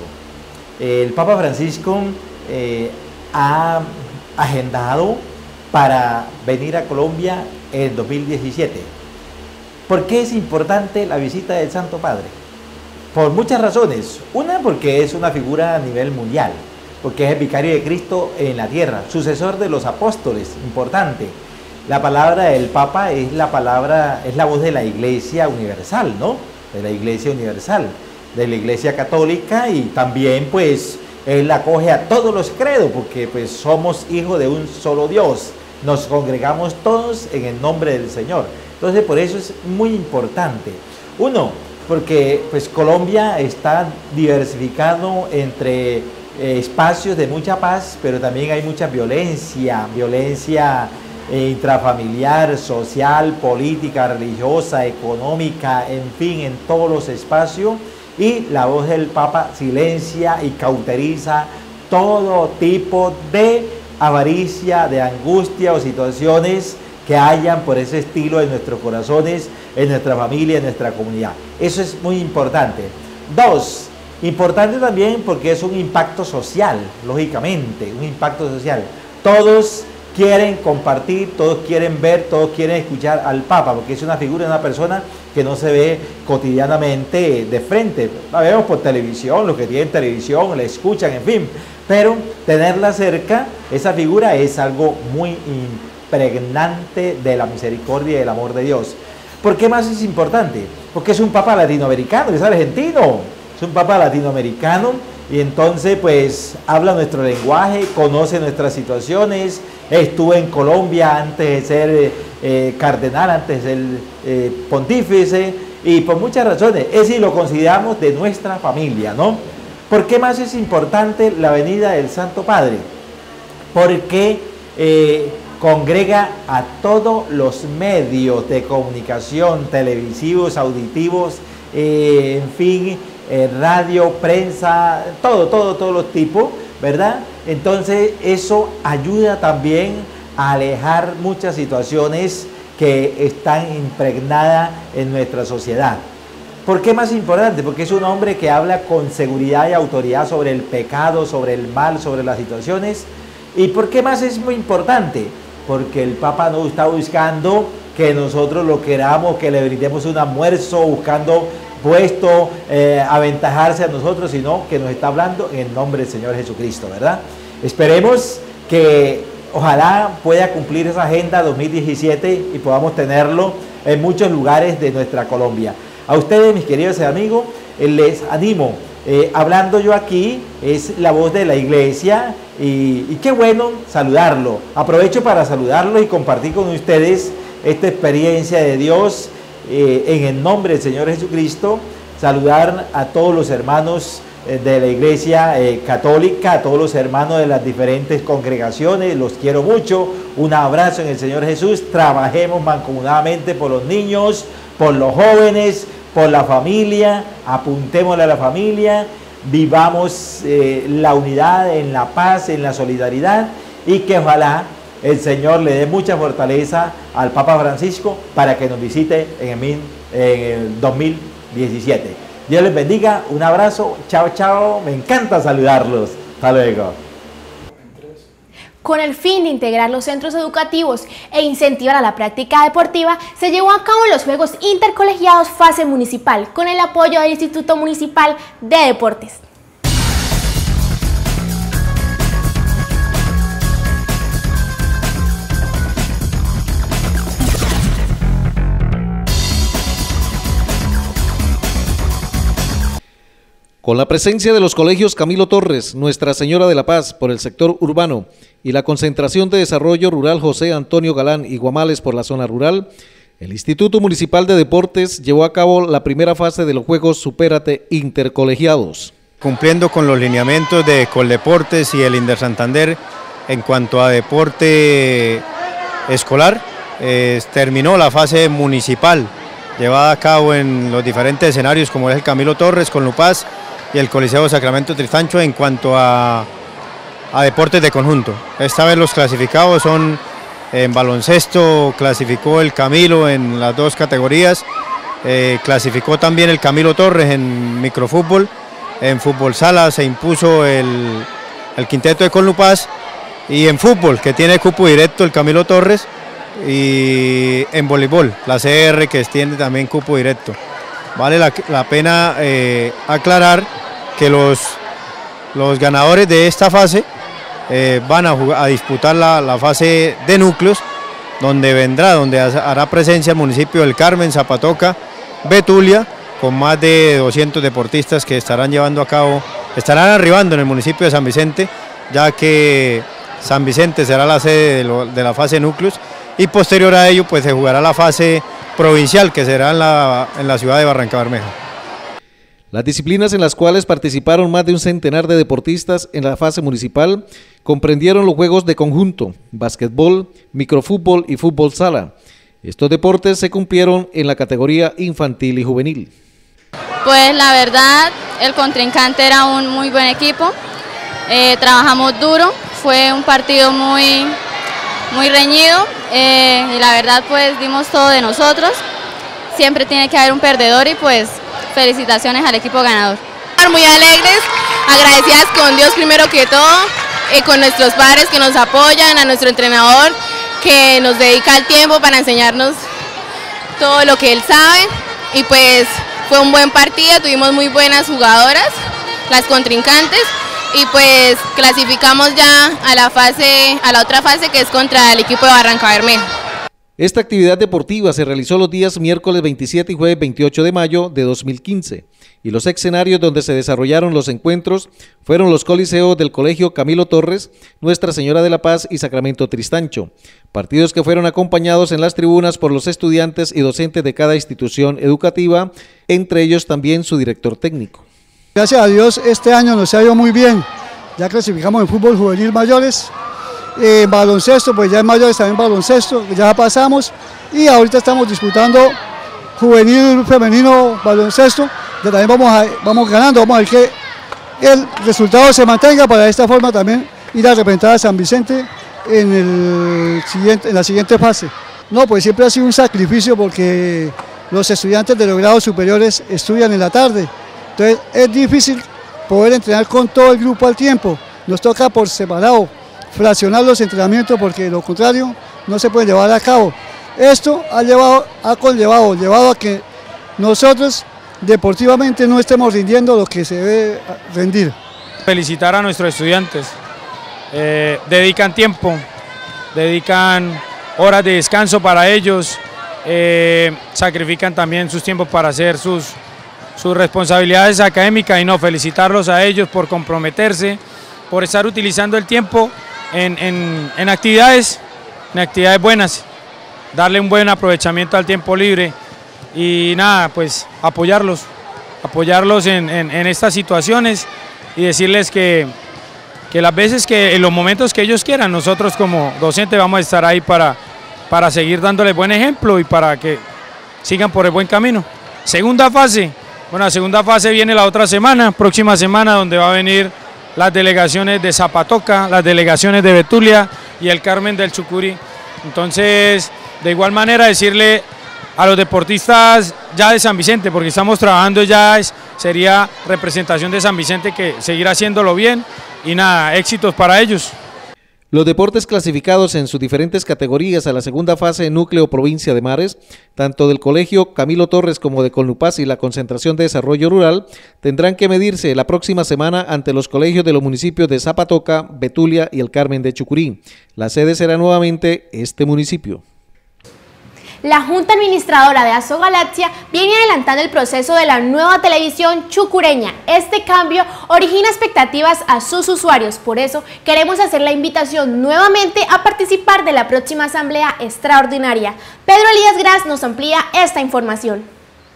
El Papa Francisco eh, ha agendado para venir a Colombia en dos mil diecisiete. ¿Por qué es importante la visita del Santo Padre? Por muchas razones. Una, porque es una figura a nivel mundial, porque es el vicario de Cristo en la tierra, sucesor de los apóstoles, importante. La palabra del Papa es la palabra, es la voz de la Iglesia universal, ¿no? De la Iglesia universal, de la Iglesia católica, y también pues él acoge a todos los credos, porque pues somos hijos de un solo Dios, nos congregamos todos en el nombre del Señor. Entonces por eso es muy importante. Uno, porque pues Colombia está diversificado entre eh, espacios de mucha paz, pero también hay mucha violencia, violencia eh, intrafamiliar, social, política, religiosa, económica, en fin, en todos los espacios, y la voz del Papa silencia y cauteriza todo tipo de avaricia, de angustia o situaciones que hayan por ese estilo en nuestros corazones, en nuestra familia, en nuestra comunidad. Eso es muy importante. Dos, importante también porque es un impacto social, lógicamente, un impacto social. Todos quieren compartir, todos quieren ver, todos quieren escuchar al Papa, porque es una figura, una persona que no se ve cotidianamente de frente. La vemos por televisión, los que tienen televisión, la escuchan, en fin, pero tenerla cerca, esa figura es algo muy importante, pregnante de la misericordia y del amor de Dios. ¿Por qué más es importante? Porque es un Papa latinoamericano, es argentino, es un Papa latinoamericano, y entonces pues habla nuestro lenguaje, conoce nuestras situaciones, estuvo en Colombia antes de ser eh, cardenal, antes de ser eh, pontífice, y por muchas razones, es decir, lo consideramos de nuestra familia, ¿no? ¿Por qué más es importante la venida del Santo Padre? Porque eh, congrega a todos los medios de comunicación, televisivos, auditivos, eh, en fin, eh, radio, prensa, todo, todo, todos los tipos, ¿verdad? Entonces eso ayuda también a alejar muchas situaciones que están impregnadas en nuestra sociedad. ¿Por qué más importante? Porque es un hombre que habla con seguridad y autoridad sobre el pecado, sobre el mal, sobre las situaciones. ¿Y por qué más es muy importante? Porque el Papa no está buscando que nosotros lo queramos, que le brindemos un almuerzo, buscando puesto, eh, aventajarse a nosotros, sino que nos está hablando en el nombre del Señor Jesucristo, ¿verdad? Esperemos que ojalá pueda cumplir esa agenda dos mil diecisiete y podamos tenerlo en muchos lugares de nuestra Colombia. A ustedes, mis queridos amigos, eh, les animo. Eh, hablando yo aquí, es la voz de la iglesia y, y qué bueno saludarlo. Aprovecho para saludarlo y compartir con ustedes esta experiencia de Dios eh, en el nombre del Señor Jesucristo. Saludar a todos los hermanos eh, de la iglesia eh, católica, a todos los hermanos de las diferentes congregaciones, los quiero mucho. Un abrazo en el Señor Jesús. Trabajemos mancomunadamente por los niños, por los jóvenes, por la familia, apuntémosle a la familia, vivamos eh, la unidad, en la paz, en la solidaridad y que ojalá el Señor le dé mucha fortaleza al Papa Francisco para que nos visite en el, en el dos mil diecisiete. Dios les bendiga, un abrazo, chao, chao, me encanta saludarlos, hasta luego. Con el fin de integrar los centros educativos e incentivar a la práctica deportiva, se llevó a cabo los Juegos Intercolegiados Fase Municipal con el apoyo del Instituto Municipal de Deportes. Con la presencia de los colegios Camilo Torres, Nuestra Señora de la Paz por el sector urbano y la Concentración de Desarrollo Rural José Antonio Galán y Guamales por la zona rural, el Instituto Municipal de Deportes llevó a cabo la primera fase de los Juegos Supérate Intercolegiados. Cumpliendo con los lineamientos de Coldeportes y el Inder Santander en cuanto a deporte escolar, eh, terminó la fase municipal llevada a cabo en los diferentes escenarios como es el Camilo Torres con Lupaz y el Coliseo Sacramento Tristancho en cuanto a, a deportes de conjunto. Esta vez los clasificados son en baloncesto, clasificó el Camilo en las dos categorías, eh, clasificó también el Camilo Torres en microfútbol, en fútbol sala se impuso el, el quinteto de Conlupaz y en fútbol que tiene cupo directo el Camilo Torres y en voleibol la C R que tiene también cupo directo. Vale la, la pena eh, aclarar que los, los ganadores de esta fase eh, van a, jugar, a disputar la, la fase de núcleos, donde vendrá, donde hará presencia el municipio del Carmen, Zapatoca, Betulia, con más de doscientos deportistas que estarán llevando a cabo, estarán arribando en el municipio de San Vicente, ya que San Vicente será la sede de, lo, de la fase núcleos y posterior a ello pues se jugará la fase provincial que será en la, en la ciudad de Barranca Bermeja. Las disciplinas en las cuales participaron más de un centenar de deportistas en la fase municipal comprendieron los juegos de conjunto, básquetbol, microfútbol y fútbol sala. Estos deportes se cumplieron en la categoría infantil y juvenil. Pues la verdad, el contrincante era un muy buen equipo, eh, trabajamos duro, fue un partido muy, muy reñido eh, y la verdad pues dimos todo de nosotros, siempre tiene que haber un perdedor y pues felicitaciones al equipo ganador. Muy alegres, agradecidas con Dios primero que todo, eh, con nuestros padres que nos apoyan, a nuestro entrenador que nos dedica el tiempo para enseñarnos todo lo que él sabe y pues fue un buen partido, tuvimos muy buenas jugadoras, las contrincantes y pues clasificamos ya a la fase, a la otra fase que es contra el equipo de Barranca Bermeja. Esta actividad deportiva se realizó los días miércoles veintisiete y jueves veintiocho de mayo de dos mil quince y los escenarios donde se desarrollaron los encuentros fueron los coliseos del Colegio Camilo Torres, Nuestra Señora de la Paz y Sacramento Tristancho, partidos que fueron acompañados en las tribunas por los estudiantes y docentes de cada institución educativa, entre ellos también su director técnico. Gracias a Dios este año nos ha ido muy bien, ya clasificamos en fútbol juvenil mayores, en baloncesto, pues ya en mayores también baloncesto, ya pasamos y ahorita estamos disputando juvenil femenino baloncesto, que también vamos, a, vamos ganando, vamos a ver que el resultado se mantenga para de esta forma también ir a representar a San Vicente en, el siguiente, en la siguiente fase. No, pues siempre ha sido un sacrificio porque los estudiantes de los grados superiores estudian en la tarde, entonces es difícil poder entrenar con todo el grupo al tiempo, nos toca por separado fraccionar los entrenamientos porque de lo contrario no se puede llevar a cabo. Esto ha, llevado, ha conllevado llevado a que nosotros deportivamente no estemos rindiendo lo que se debe rendir. Felicitar a nuestros estudiantes, eh, dedican tiempo, dedican horas de descanso para ellos, eh, sacrifican también sus tiempos para hacer sus, sus responsabilidades académicas y no, felicitarlos a ellos por comprometerse, por estar utilizando el tiempo en, en, en actividades, en actividades buenas, darle un buen aprovechamiento al tiempo libre y nada, pues apoyarlos, apoyarlos en, en, en estas situaciones y decirles que, que las veces que, en los momentos que ellos quieran, nosotros como docentes vamos a estar ahí para, para seguir dándoles buen ejemplo y para que sigan por el buen camino. Segunda fase, bueno, la segunda fase viene la otra semana, próxima semana, donde va a venir las delegaciones de Zapatoca, las delegaciones de Betulia y el Carmen del Chucurí. Entonces, de igual manera decirle a los deportistas ya de San Vicente, porque estamos trabajando ya, es, sería representación de San Vicente, que seguir haciéndolo bien y nada, éxitos para ellos. Los deportes clasificados en sus diferentes categorías a la segunda fase Núcleo Provincia de Mares, tanto del Colegio Camilo Torres como de Colnupaz y la Concentración de Desarrollo Rural, tendrán que medirse la próxima semana ante los colegios de los municipios de Zapatoca, Betulia y el Carmen de Chucurí. La sede será nuevamente este municipio. La Junta Administradora de Azogalaxia viene adelantando el proceso de la nueva televisión chucureña. Este cambio origina expectativas a sus usuarios, por eso queremos hacer la invitación nuevamente a participar de la próxima asamblea extraordinaria. Pedro Elías Gras nos amplía esta información.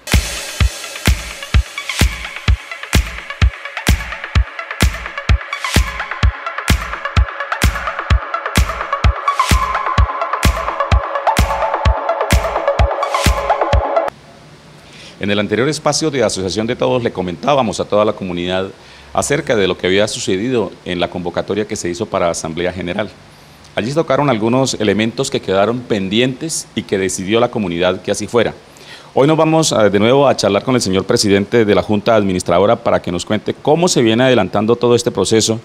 En el anterior espacio de Asociación de Todos le comentábamos a toda la comunidad acerca de lo que había sucedido en la convocatoria que se hizo para la Asamblea General. Allí se tocaron algunos elementos que quedaron pendientes y que decidió la comunidad que así fuera. Hoy nos vamos a, de nuevo a charlar con el señor presidente de la Junta Administradora para que nos cuente cómo se viene adelantando todo este proceso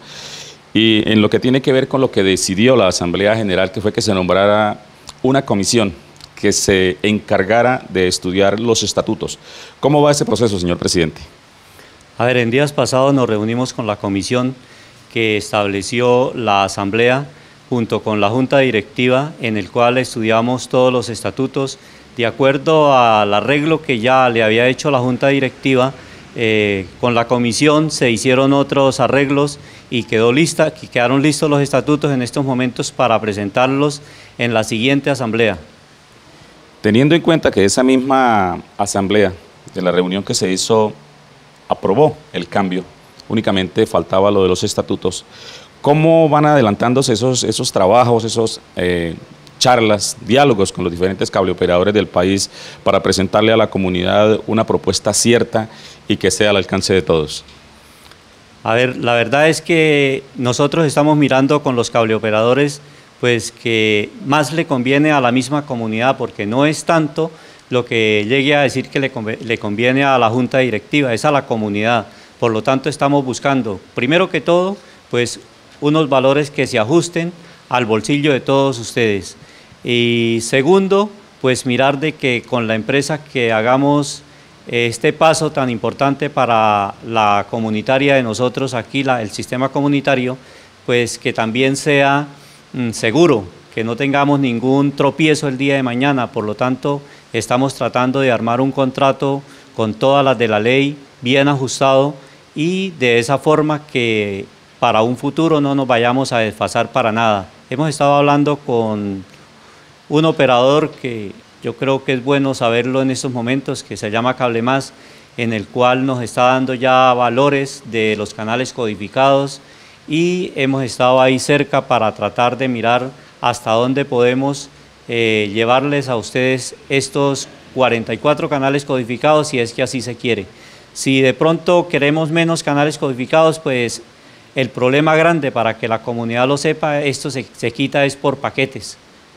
y en lo que tiene que ver con lo que decidió la Asamblea General, que fue que se nombrara una comisión que se encargara de estudiar los estatutos. ¿Cómo va ese proceso, señor presidente? A ver, en días pasados nos reunimos con la comisión que estableció la Asamblea junto con la Junta Directiva, en el cual estudiamos todos los estatutos de acuerdo al arreglo que ya le había hecho la Junta Directiva. Eh, con la comisión se hicieron otros arreglos y quedó lista, quedaron listos los estatutos en estos momentos para presentarlos en la siguiente Asamblea. Teniendo en cuenta que esa misma asamblea de la reunión que se hizo aprobó el cambio, únicamente faltaba lo de los estatutos, ¿cómo van adelantándose esos, esos trabajos, esos eh, charlas, diálogos con los diferentes cableoperadores del país para presentarle a la comunidad una propuesta cierta y que sea al alcance de todos? A ver, la verdad es que nosotros estamos mirando con los cableoperadores pues que más le conviene a la misma comunidad, porque no es tanto lo que llegue a decir que le, le conviene a la Junta Directiva, es a la comunidad. Por lo tanto, estamos buscando, primero que todo, pues unos valores que se ajusten al bolsillo de todos ustedes. Y segundo, pues mirar de que con la empresa que hagamos este paso tan importante para la comunitaria de nosotros aquí, la, el sistema comunitario, pues que también sea seguro, que no tengamos ningún tropiezo el día de mañana. Por lo tanto, estamos tratando de armar un contrato con todas las de la ley bien ajustado y de esa forma que para un futuro no nos vayamos a desfasar para nada. Hemos estado hablando con un operador que yo creo que es bueno saberlo en estos momentos, que se llama Cablemás, en el cual nos está dando ya valores de los canales codificados y hemos estado ahí cerca para tratar de mirar hasta dónde podemos eh, llevarles a ustedes estos cuarenta y cuatro canales codificados si es que así se quiere. Si de pronto queremos menos canales codificados, pues el problema grande para que la comunidad lo sepa, esto se, se quita es por paquetes.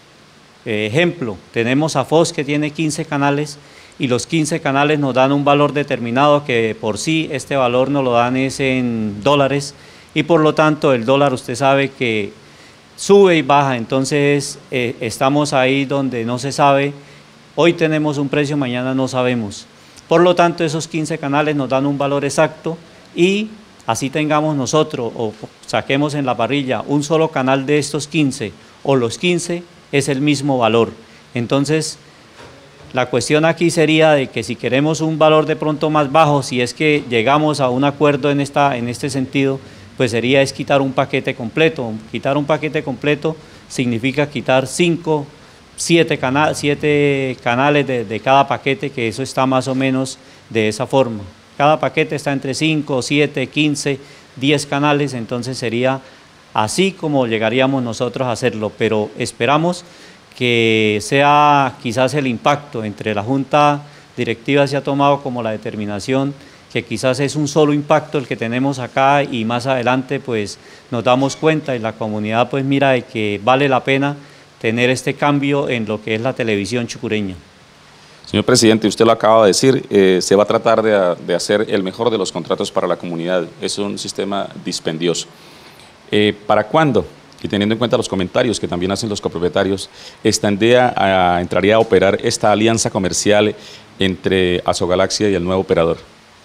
Eh, ejemplo, tenemos a Fox que tiene quince canales y los quince canales nos dan un valor determinado que por sí este valor nos lo dan es en dólares y por lo tanto el dólar usted sabe que sube y baja, entonces eh, estamos ahí donde no se sabe, hoy tenemos un precio, mañana no sabemos. Por lo tanto esos quince canales nos dan un valor exacto y así tengamos nosotros o saquemos en la parrilla un solo canal de estos quince o los quince, es el mismo valor. Entonces, la cuestión aquí sería de que si queremos un valor de pronto más bajo, si es que llegamos a un acuerdo en, esta, en este sentido, pues sería es quitar un paquete completo. Quitar un paquete completo significa quitar cinco, siete, cana siete canales de, de cada paquete, que eso está más o menos de esa forma. Cada paquete está entre cinco, siete, quince, diez canales, entonces sería así como llegaríamos nosotros a hacerlo, pero esperamos que sea quizás el impacto entre la Junta Directiva se ha tomado como la determinación, que quizás es un solo impacto el que tenemos acá y más adelante pues nos damos cuenta y la comunidad pues mira de que vale la pena tener este cambio en lo que es la televisión chucureña. Señor presidente, usted lo acaba de decir, eh, se va a tratar de, de hacer el mejor de los contratos para la comunidad, es un sistema dispendioso. Eh, ¿Para cuándo? Y teniendo en cuenta los comentarios que también hacen los copropietarios, ¿estaría a, entraría a operar esta alianza comercial entre Azogalaxia y el nuevo operador?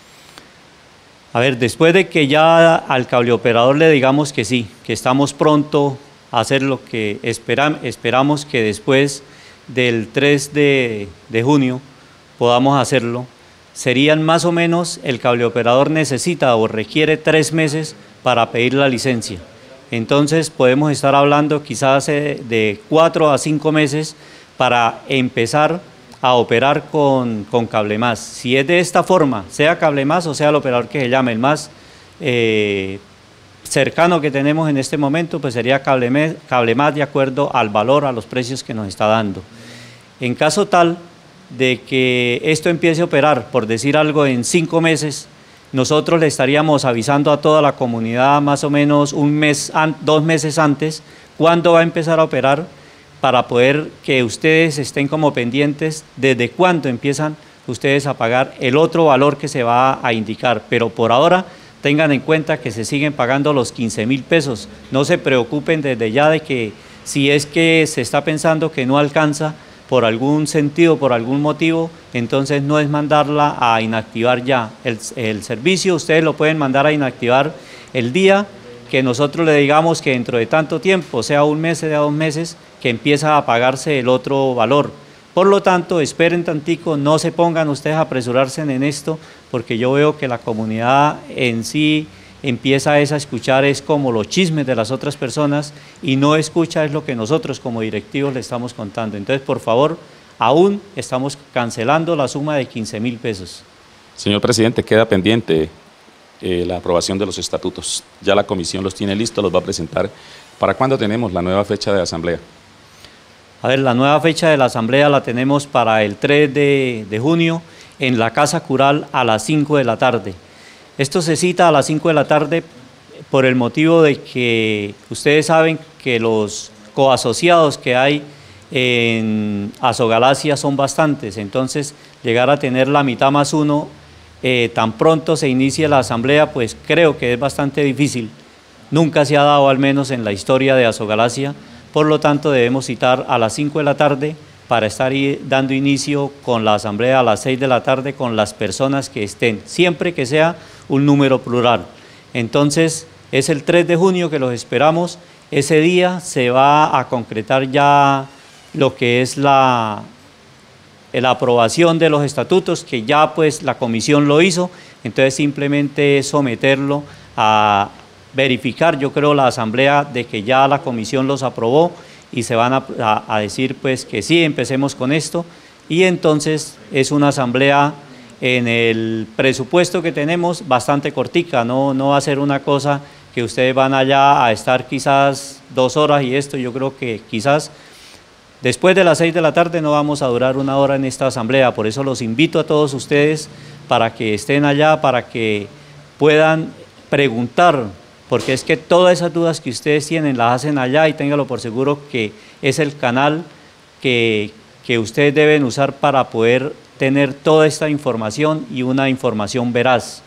A ver, después de que ya al cableoperador le digamos que sí, que estamos pronto a hacer lo que esperam, esperamos que después del tres de junio podamos hacerlo, serían más o menos, el cableoperador necesita o requiere tres meses para pedir la licencia. Entonces podemos estar hablando quizás de cuatro a cinco meses para empezar a operar con, con Cablemás. Si es de esta forma, sea Cablemás o sea el operador que se llame, el más eh, cercano que tenemos en este momento, pues sería Cablemás, Cablemás de acuerdo al valor, a los precios que nos está dando. En caso tal de que esto empiece a operar, por decir algo, en cinco meses, nosotros le estaríamos avisando a toda la comunidad más o menos un mes, dos meses antes, cuándo va a empezar a operar, para poder que ustedes estén como pendientes desde cuándo empiezan ustedes a pagar el otro valor que se va a indicar. Pero por ahora tengan en cuenta que se siguen pagando los quince mil pesos. No se preocupen desde ya de que si es que se está pensando que no alcanza por algún sentido, por algún motivo, entonces no es mandarla a inactivar ya. El, el servicio ustedes lo pueden mandar a inactivar el día que nosotros le digamos que dentro de tanto tiempo, sea un mes, sea dos meses, que empieza a pagarse el otro valor. Por lo tanto, esperen tantico, no se pongan ustedes a apresurarse en esto, porque yo veo que la comunidad en sí empieza a escuchar es como los chismes de las otras personas y no escucha es lo que nosotros como directivos le estamos contando. Entonces, por favor, aún estamos cancelando la suma de quince mil pesos. Señor presidente, queda pendiente eh, la aprobación de los estatutos. Ya la comisión los tiene listos, los va a presentar. ¿Para cuándo tenemos la nueva fecha de asamblea? A ver, la nueva fecha de la asamblea la tenemos para el tres de junio en la Casa Cural a las cinco de la tarde. Esto se cita a las cinco de la tarde por el motivo de que ustedes saben que los coasociados que hay en Azogalaxia son bastantes, entonces llegar a tener la mitad más uno eh, tan pronto se inicie la asamblea, pues creo que es bastante difícil. Nunca se ha dado, al menos en la historia de Azogalaxia, por lo tanto debemos citar a las cinco de la tarde para estar dando inicio con la asamblea a las seis de la tarde con las personas que estén, siempre que sea un número plural. Entonces es el tres de junio que los esperamos, ese día se va a concretar ya lo que es la, la aprobación de los estatutos, que ya pues la comisión lo hizo, entonces simplemente someterlo a verificar, yo creo, la asamblea de que ya la comisión los aprobó y se van a, a, a decir pues que sí, empecemos con esto, y entonces es una asamblea en el presupuesto que tenemos bastante cortica, no, no va a ser una cosa que ustedes van allá a estar quizás dos horas y esto, yo creo que quizás después de las seis de la tarde no vamos a durar una hora en esta asamblea, por eso los invito a todos ustedes para que estén allá, para que puedan preguntar, porque es que todas esas dudas que ustedes tienen las hacen allá y ténganlo por seguro que es el canal que, que ustedes deben usar para poder tener toda esta información y una información veraz.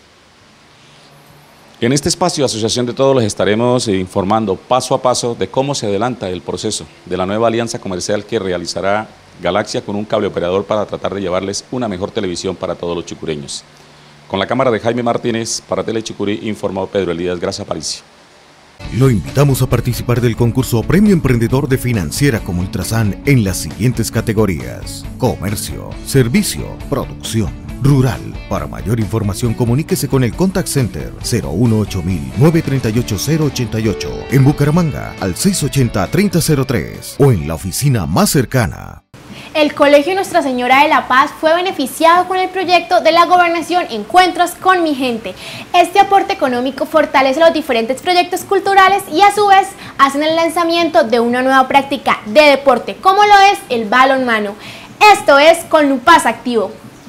En este espacio, Asociación de Todos, les estaremos informando paso a paso de cómo se adelanta el proceso de la nueva alianza comercial que realizará Galaxia con un cable operador para tratar de llevarles una mejor televisión para todos los chucureños. Con la cámara de Jaime Martínez, para Tele Chucurí, informó Pedro Elías Gracia Aparicio. Lo invitamos a participar del concurso Premio Emprendedor de Financiera como Ultrasan en las siguientes categorías: comercio, servicio, producción, rural. Para mayor información, comuníquese con el Contact Center cero uno ocho mil, nueve tres ocho cero ocho ocho, en Bucaramanga al seis ochenta, treinta cero tres o en la oficina más cercana. El Colegio Nuestra Señora de la Paz fue beneficiado con el proyecto de la Gobernación Encuentros con mi Gente. Este aporte económico fortalece los diferentes proyectos culturales y a su vez hacen el lanzamiento de una nueva práctica de deporte, como lo es el balonmano. Esto es con Lupaz Activo.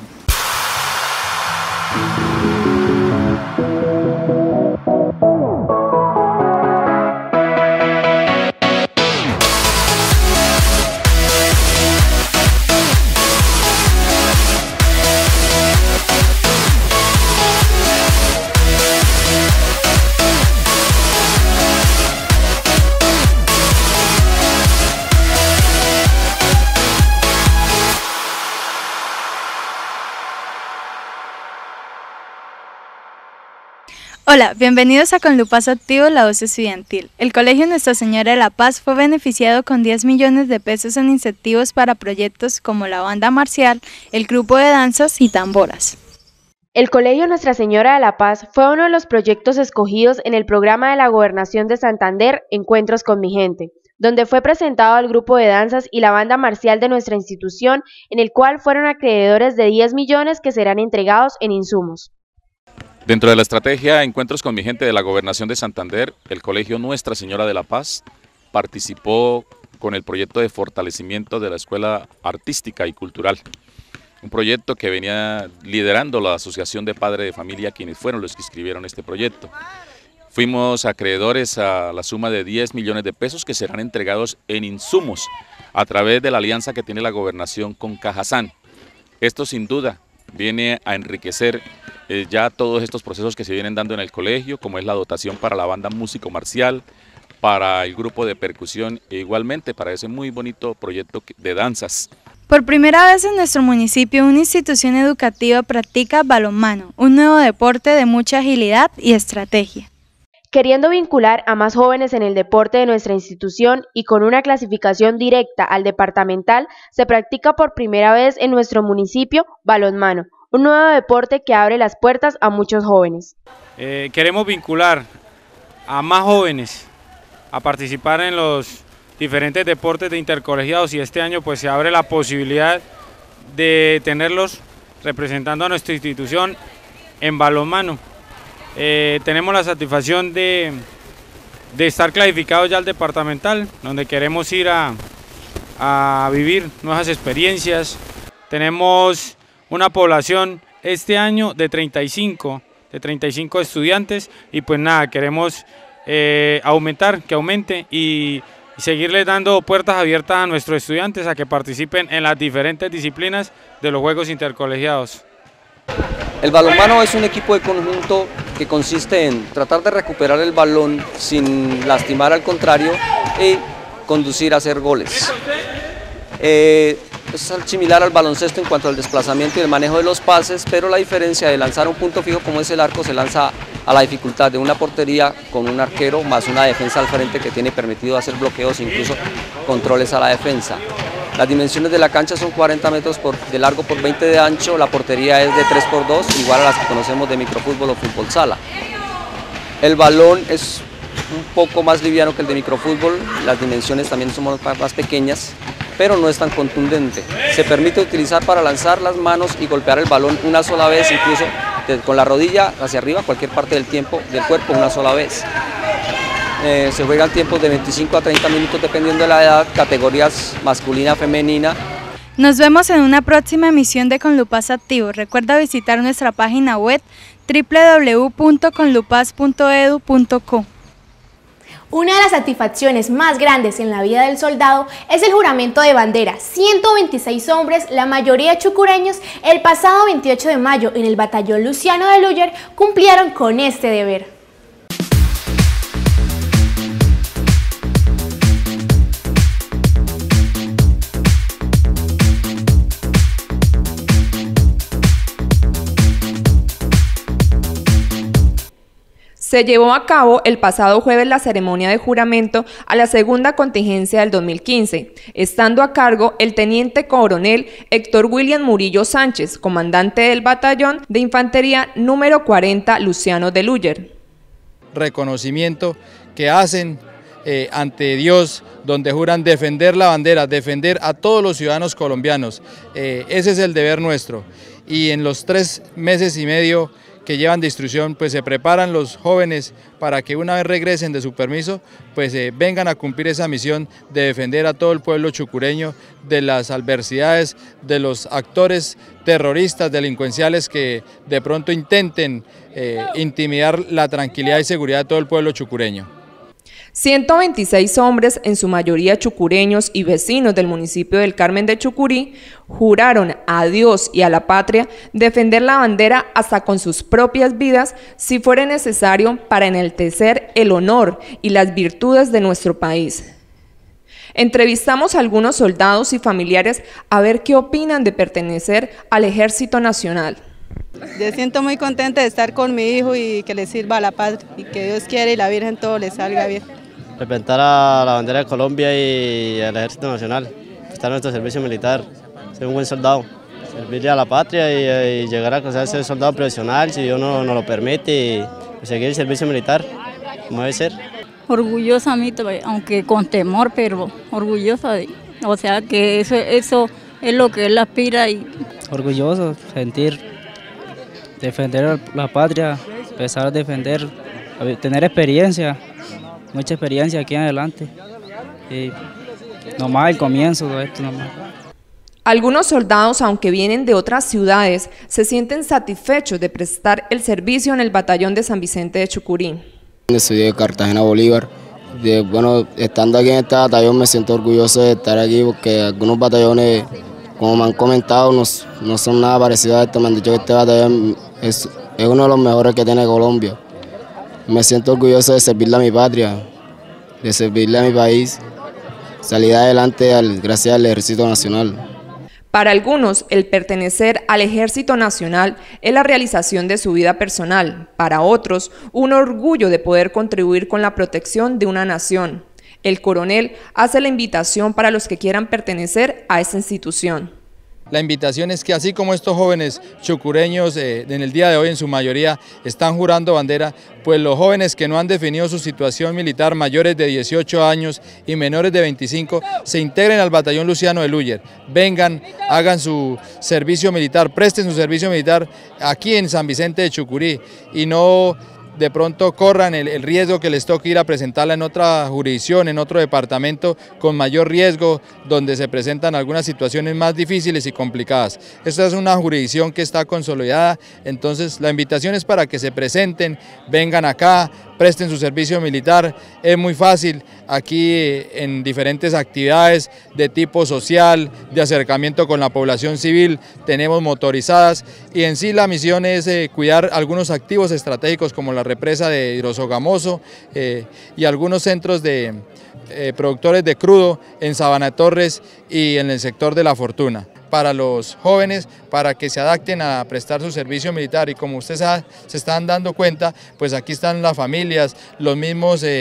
Hola, bienvenidos a Con Lupaz Activo, la voz estudiantil. El Colegio Nuestra Señora de la Paz fue beneficiado con diez millones de pesos en incentivos para proyectos como la banda marcial, el grupo de danzas y tamboras. El Colegio Nuestra Señora de la Paz fue uno de los proyectos escogidos en el programa de la Gobernación de Santander, Encuentros con mi Gente, donde fue presentado el grupo de danzas y la banda marcial de nuestra institución, en el cual fueron acreedores de diez millones que serán entregados en insumos. Dentro de la estrategia Encuentros con mi Gente de la Gobernación de Santander, el Colegio Nuestra Señora de la Paz participó con el proyecto de fortalecimiento de la Escuela Artística y Cultural, un proyecto que venía liderando la Asociación de Padres de Familia, quienes fueron los que escribieron este proyecto. Fuimos acreedores a la suma de diez millones de pesos que serán entregados en insumos a través de la alianza que tiene la Gobernación con Cajazán. Esto sin duda viene a enriquecer eh, ya todos estos procesos que se vienen dando en el colegio, como es la dotación para la banda músico marcial, para el grupo de percusión e igualmente para ese muy bonito proyecto de danzas. Por primera vez en nuestro municipio, una institución educativa practica balonmano, un nuevo deporte de mucha agilidad y estrategia. Queriendo vincular a más jóvenes en el deporte de nuestra institución y con una clasificación directa al departamental, se practica por primera vez en nuestro municipio balonmano, un nuevo deporte que abre las puertas a muchos jóvenes. Eh, queremos vincular a más jóvenes a participar en los diferentes deportes de intercolegiados y este año pues se abre la posibilidad de tenerlos representando a nuestra institución en balonmano. Eh, tenemos la satisfacción de, de estar clasificados ya al departamental, donde queremos ir a, a vivir nuevas experiencias. Tenemos una población este año de treinta y cinco, de treinta y cinco estudiantes y pues nada, queremos eh, aumentar, que aumente y, y seguirles dando puertas abiertas a nuestros estudiantes a que participen en las diferentes disciplinas de los Juegos Intercolegiados. El balonmano es un equipo de conjunto que consiste en tratar de recuperar el balón sin lastimar al contrario y conducir a hacer goles. Eh, es similar al baloncesto en cuanto al desplazamiento y el manejo de los pases, pero la diferencia de lanzar un punto fijo como es el arco se lanza a la dificultad de una portería con un arquero más una defensa al frente que tiene permitido hacer bloqueos e incluso controles a la defensa. Las dimensiones de la cancha son cuarenta metros por, de largo por veinte de ancho, la portería es de tres por dos, igual a las que conocemos de microfútbol o fútbol sala. El balón es un poco más liviano que el de microfútbol, las dimensiones también son más pequeñas, pero no es tan contundente. Se permite utilizar para lanzar las manos y golpear el balón una sola vez, incluso de, con la rodilla hacia arriba, cualquier parte del tiempo del cuerpo una sola vez. Eh, se juegan tiempos de veinticinco a treinta minutos dependiendo de la edad, categorías masculina, femenina. Nos vemos en una próxima emisión de Conlupaz Activo. Recuerda visitar nuestra página web doble u doble u doble u punto conlupaz punto edu punto co. Una de las satisfacciones más grandes en la vida del soldado es el juramento de bandera. ciento veintiséis hombres, la mayoría chucureños, el pasado veintiocho de mayo en el batallón Luciano de Luller cumplieron con este deber. Se llevó a cabo el pasado jueves la ceremonia de juramento a la segunda contingencia del dos mil quince, estando a cargo el teniente coronel Héctor William Murillo Sánchez, comandante del batallón de infantería número cuarenta Luciano de Luller. Reconocimiento que hacen eh, ante Dios, donde juran defender la bandera, defender a todos los ciudadanos colombianos. Eh, ese es el deber nuestro. Y en los tres meses y medio que llevan de instrucción, pues se preparan los jóvenes para que una vez regresen de su permiso, pues eh, vengan a cumplir esa misión de defender a todo el pueblo chucureño de las adversidades, de los actores terroristas, delincuenciales que de pronto intenten eh, intimidar la tranquilidad y seguridad de todo el pueblo chucureño. ciento veintiséis hombres, en su mayoría chucureños y vecinos del municipio del Carmen de Chucurí, juraron a Dios y a la patria defender la bandera hasta con sus propias vidas si fuera necesario para enaltecer el honor y las virtudes de nuestro país. Entrevistamos a algunos soldados y familiares a ver qué opinan de pertenecer al Ejército Nacional. Yo siento muy contenta de estar con mi hijo y que le sirva a la paz y que Dios quiera y la Virgen todo le salga bien. Representar a la bandera de Colombia y al Ejército Nacional, estar en nuestro servicio militar, ser un buen soldado, servirle a la patria y, y llegar a ser soldado profesional si Dios nos no lo permite y, y seguir el servicio militar, como debe ser. Orgullosa a mí, aunque con temor, pero orgullosa, de, o sea que eso, eso es lo que él aspira. Y... Orgulloso, sentir, defender la patria, empezar a defender, a tener experiencia. Mucha experiencia aquí en adelante y nomás el comienzo de esto nomás. Algunos soldados, aunque vienen de otras ciudades, se sienten satisfechos de prestar el servicio en el batallón de San Vicente de Chucurí. Soy de Cartagena, Bolívar. De, bueno, estando aquí en este batallón me siento orgulloso de estar aquí porque algunos batallones, como me han comentado, no, no son nada parecidos a esto. Me han dicho que este batallón es, es uno de los mejores que tiene Colombia. Me siento orgulloso de servirle a mi patria, de servirle a mi país, salir adelante al, gracias al Ejército Nacional. Para algunos, el pertenecer al Ejército Nacional es la realización de su vida personal. Para otros, un orgullo de poder contribuir con la protección de una nación. El coronel hace la invitación para los que quieran pertenecer a esta institución. La invitación es que así como estos jóvenes chucureños eh, en el día de hoy en su mayoría están jurando bandera, pues los jóvenes que no han definido su situación militar, mayores de dieciocho años y menores de veinticinco, se integren al batallón Luciano de Luller, vengan, hagan su servicio militar, presten su servicio militar aquí en San Vicente de Chucurí y no de pronto corran el, el riesgo que les toque ir a presentarla en otra jurisdicción, en otro departamento con mayor riesgo, donde se presentan algunas situaciones más difíciles y complicadas. Esta es una jurisdicción que está consolidada, entonces la invitación es para que se presenten, vengan acá, presten su servicio militar, es muy fácil, aquí en diferentes actividades de tipo social, de acercamiento con la población civil, tenemos motorizadas y en sí la misión es eh, cuidar algunos activos estratégicos como la represa de Hidrosogamoso eh, y algunos centros de eh, productores de crudo en Sabana Torres y en el sector de La Fortuna. Para los jóvenes, para que se adapten a prestar su servicio militar y como ustedes se están dando cuenta, pues aquí están las familias, los mismos eh,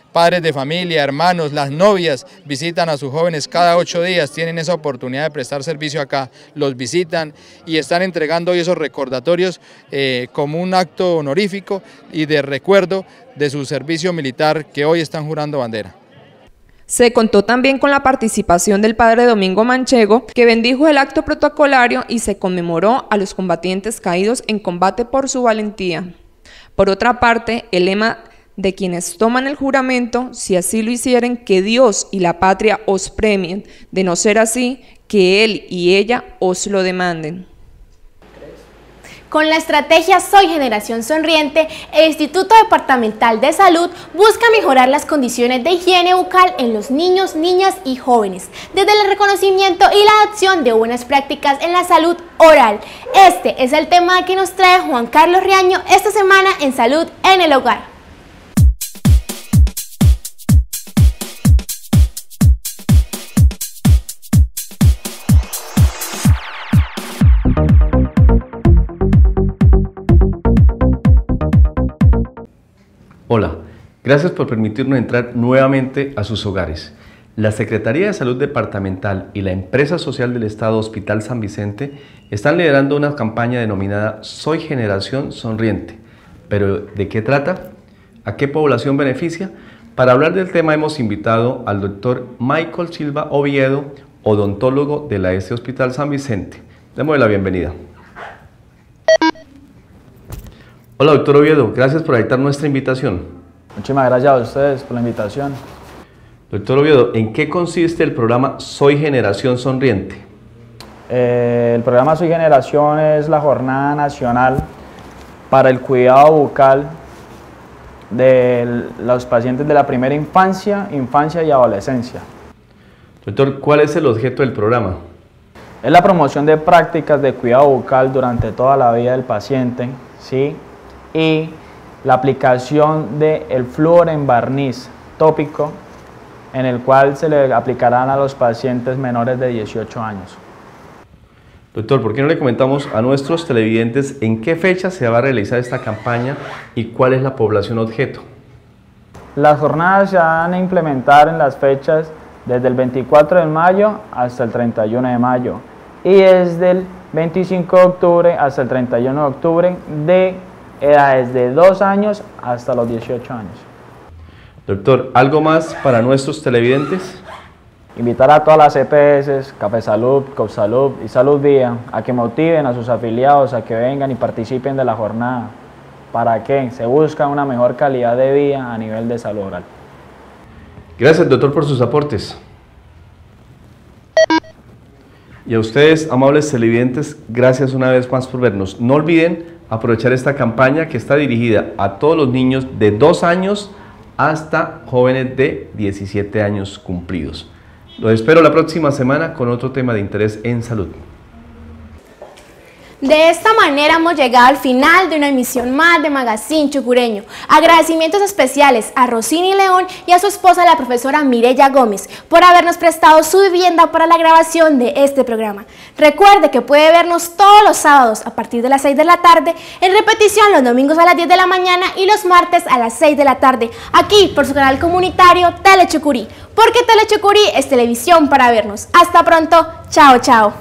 padres de familia, hermanos, las novias visitan a sus jóvenes cada ocho días, tienen esa oportunidad de prestar servicio acá, los visitan y están entregando hoy esos recordatorios eh, como un acto honorífico y de recuerdo de su servicio militar que hoy están jurando bandera. Se contó también con la participación del padre Domingo Manchego, que bendijo el acto protocolario y se conmemoró a los combatientes caídos en combate por su valentía. Por otra parte, el lema de quienes toman el juramento, si así lo hicieren, que Dios y la patria os premien, de no ser así, que él y ella os lo demanden. Con la estrategia Soy Generación Sonriente, el Instituto Departamental de Salud busca mejorar las condiciones de higiene bucal en los niños, niñas y jóvenes, desde el reconocimiento y la adopción de buenas prácticas en la salud oral. Este es el tema que nos trae Juan Carlos Riaño esta semana en Salud en el Hogar. Hola, gracias por permitirnos entrar nuevamente a sus hogares. La Secretaría de Salud Departamental y la Empresa Social del Estado Hospital San Vicente están liderando una campaña denominada Soy Generación Sonriente. ¿Pero de qué trata? ¿A qué población beneficia? Para hablar del tema hemos invitado al doctor Michael Silva Oviedo, odontólogo de la este Hospital San Vicente. Démosle la bienvenida. Hola, doctor Oviedo, gracias por aceptar nuestra invitación. Muchísimas gracias a ustedes por la invitación. Doctor Oviedo, ¿en qué consiste el programa Soy Generación Sonriente? Eh, el programa Soy Generación es la jornada nacional para el cuidado bucal de los pacientes de la primera infancia, infancia y adolescencia. Doctor, ¿cuál es el objeto del programa? Es la promoción de prácticas de cuidado bucal durante toda la vida del paciente, ¿sí? Y la aplicación del flúor en barniz tópico, en el cual se le aplicarán a los pacientes menores de dieciocho años. Doctor, ¿por qué no le comentamos a nuestros televidentes en qué fecha se va a realizar esta campaña y cuál es la población objeto? Las jornadas se van a implementar en las fechas desde el veinticuatro de mayo hasta el treinta y uno de mayo y desde el veinticinco de octubre hasta el treinta y uno de octubre de edades de dos años hasta los dieciocho años. Doctor, ¿algo más para nuestros televidentes? Invitar a todas las E P S, Café Salud, Copsalud y Salud Vía a que motiven a sus afiliados a que vengan y participen de la jornada para que se busque una mejor calidad de vida a nivel de salud oral. Gracias, doctor, por sus aportes. Y a ustedes, amables televidentes, gracias una vez más por vernos. No olviden aprovechar esta campaña que está dirigida a todos los niños de dos años hasta jóvenes de diecisiete años cumplidos. Los espero la próxima semana con otro tema de interés en salud. De esta manera hemos llegado al final de una emisión más de Magazine Chucureño. Agradecimientos especiales a Rosini León y a su esposa, la profesora Mireya Gómez, por habernos prestado su vivienda para la grabación de este programa. Recuerde que puede vernos todos los sábados a partir de las seis de la tarde, en repetición los domingos a las diez de la mañana y los martes a las seis de la tarde, aquí por su canal comunitario Tele Chucurí, porque Tele Chucurí es televisión para vernos. Hasta pronto, chao, chao.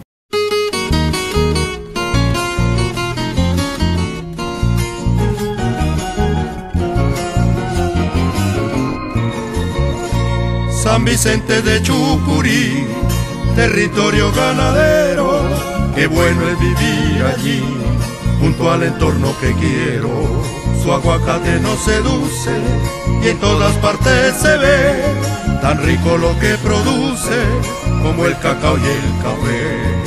San Vicente de Chucurí, territorio ganadero, qué bueno es vivir allí, junto al entorno que quiero. Su aguacate nos seduce y en todas partes se ve, tan rico lo que produce como el cacao y el café.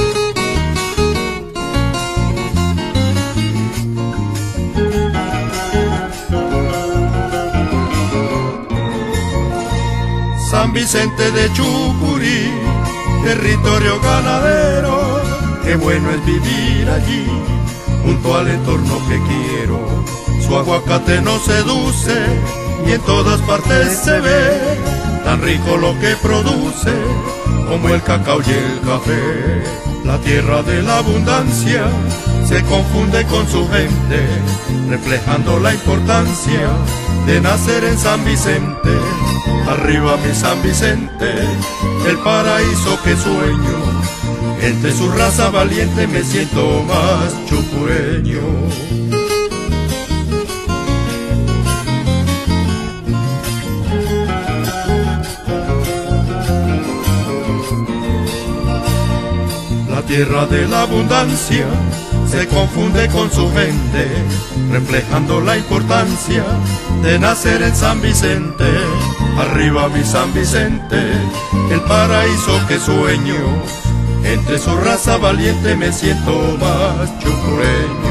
San Vicente de Chucurí, territorio ganadero, qué bueno es vivir allí, junto al entorno que quiero. Su aguacate nos seduce y en todas partes se ve, tan rico lo que produce como el cacao y el café. La tierra de la abundancia se confunde con su gente, reflejando la importancia de nacer en San Vicente. Arriba mi San Vicente, el paraíso que sueño, entre su raza valiente me siento más chucureño. La tierra de la abundancia se confunde con su gente, reflejando la importancia de nacer en San Vicente. Arriba mi San Vicente, el paraíso que sueño, entre su raza valiente me siento más chucureño.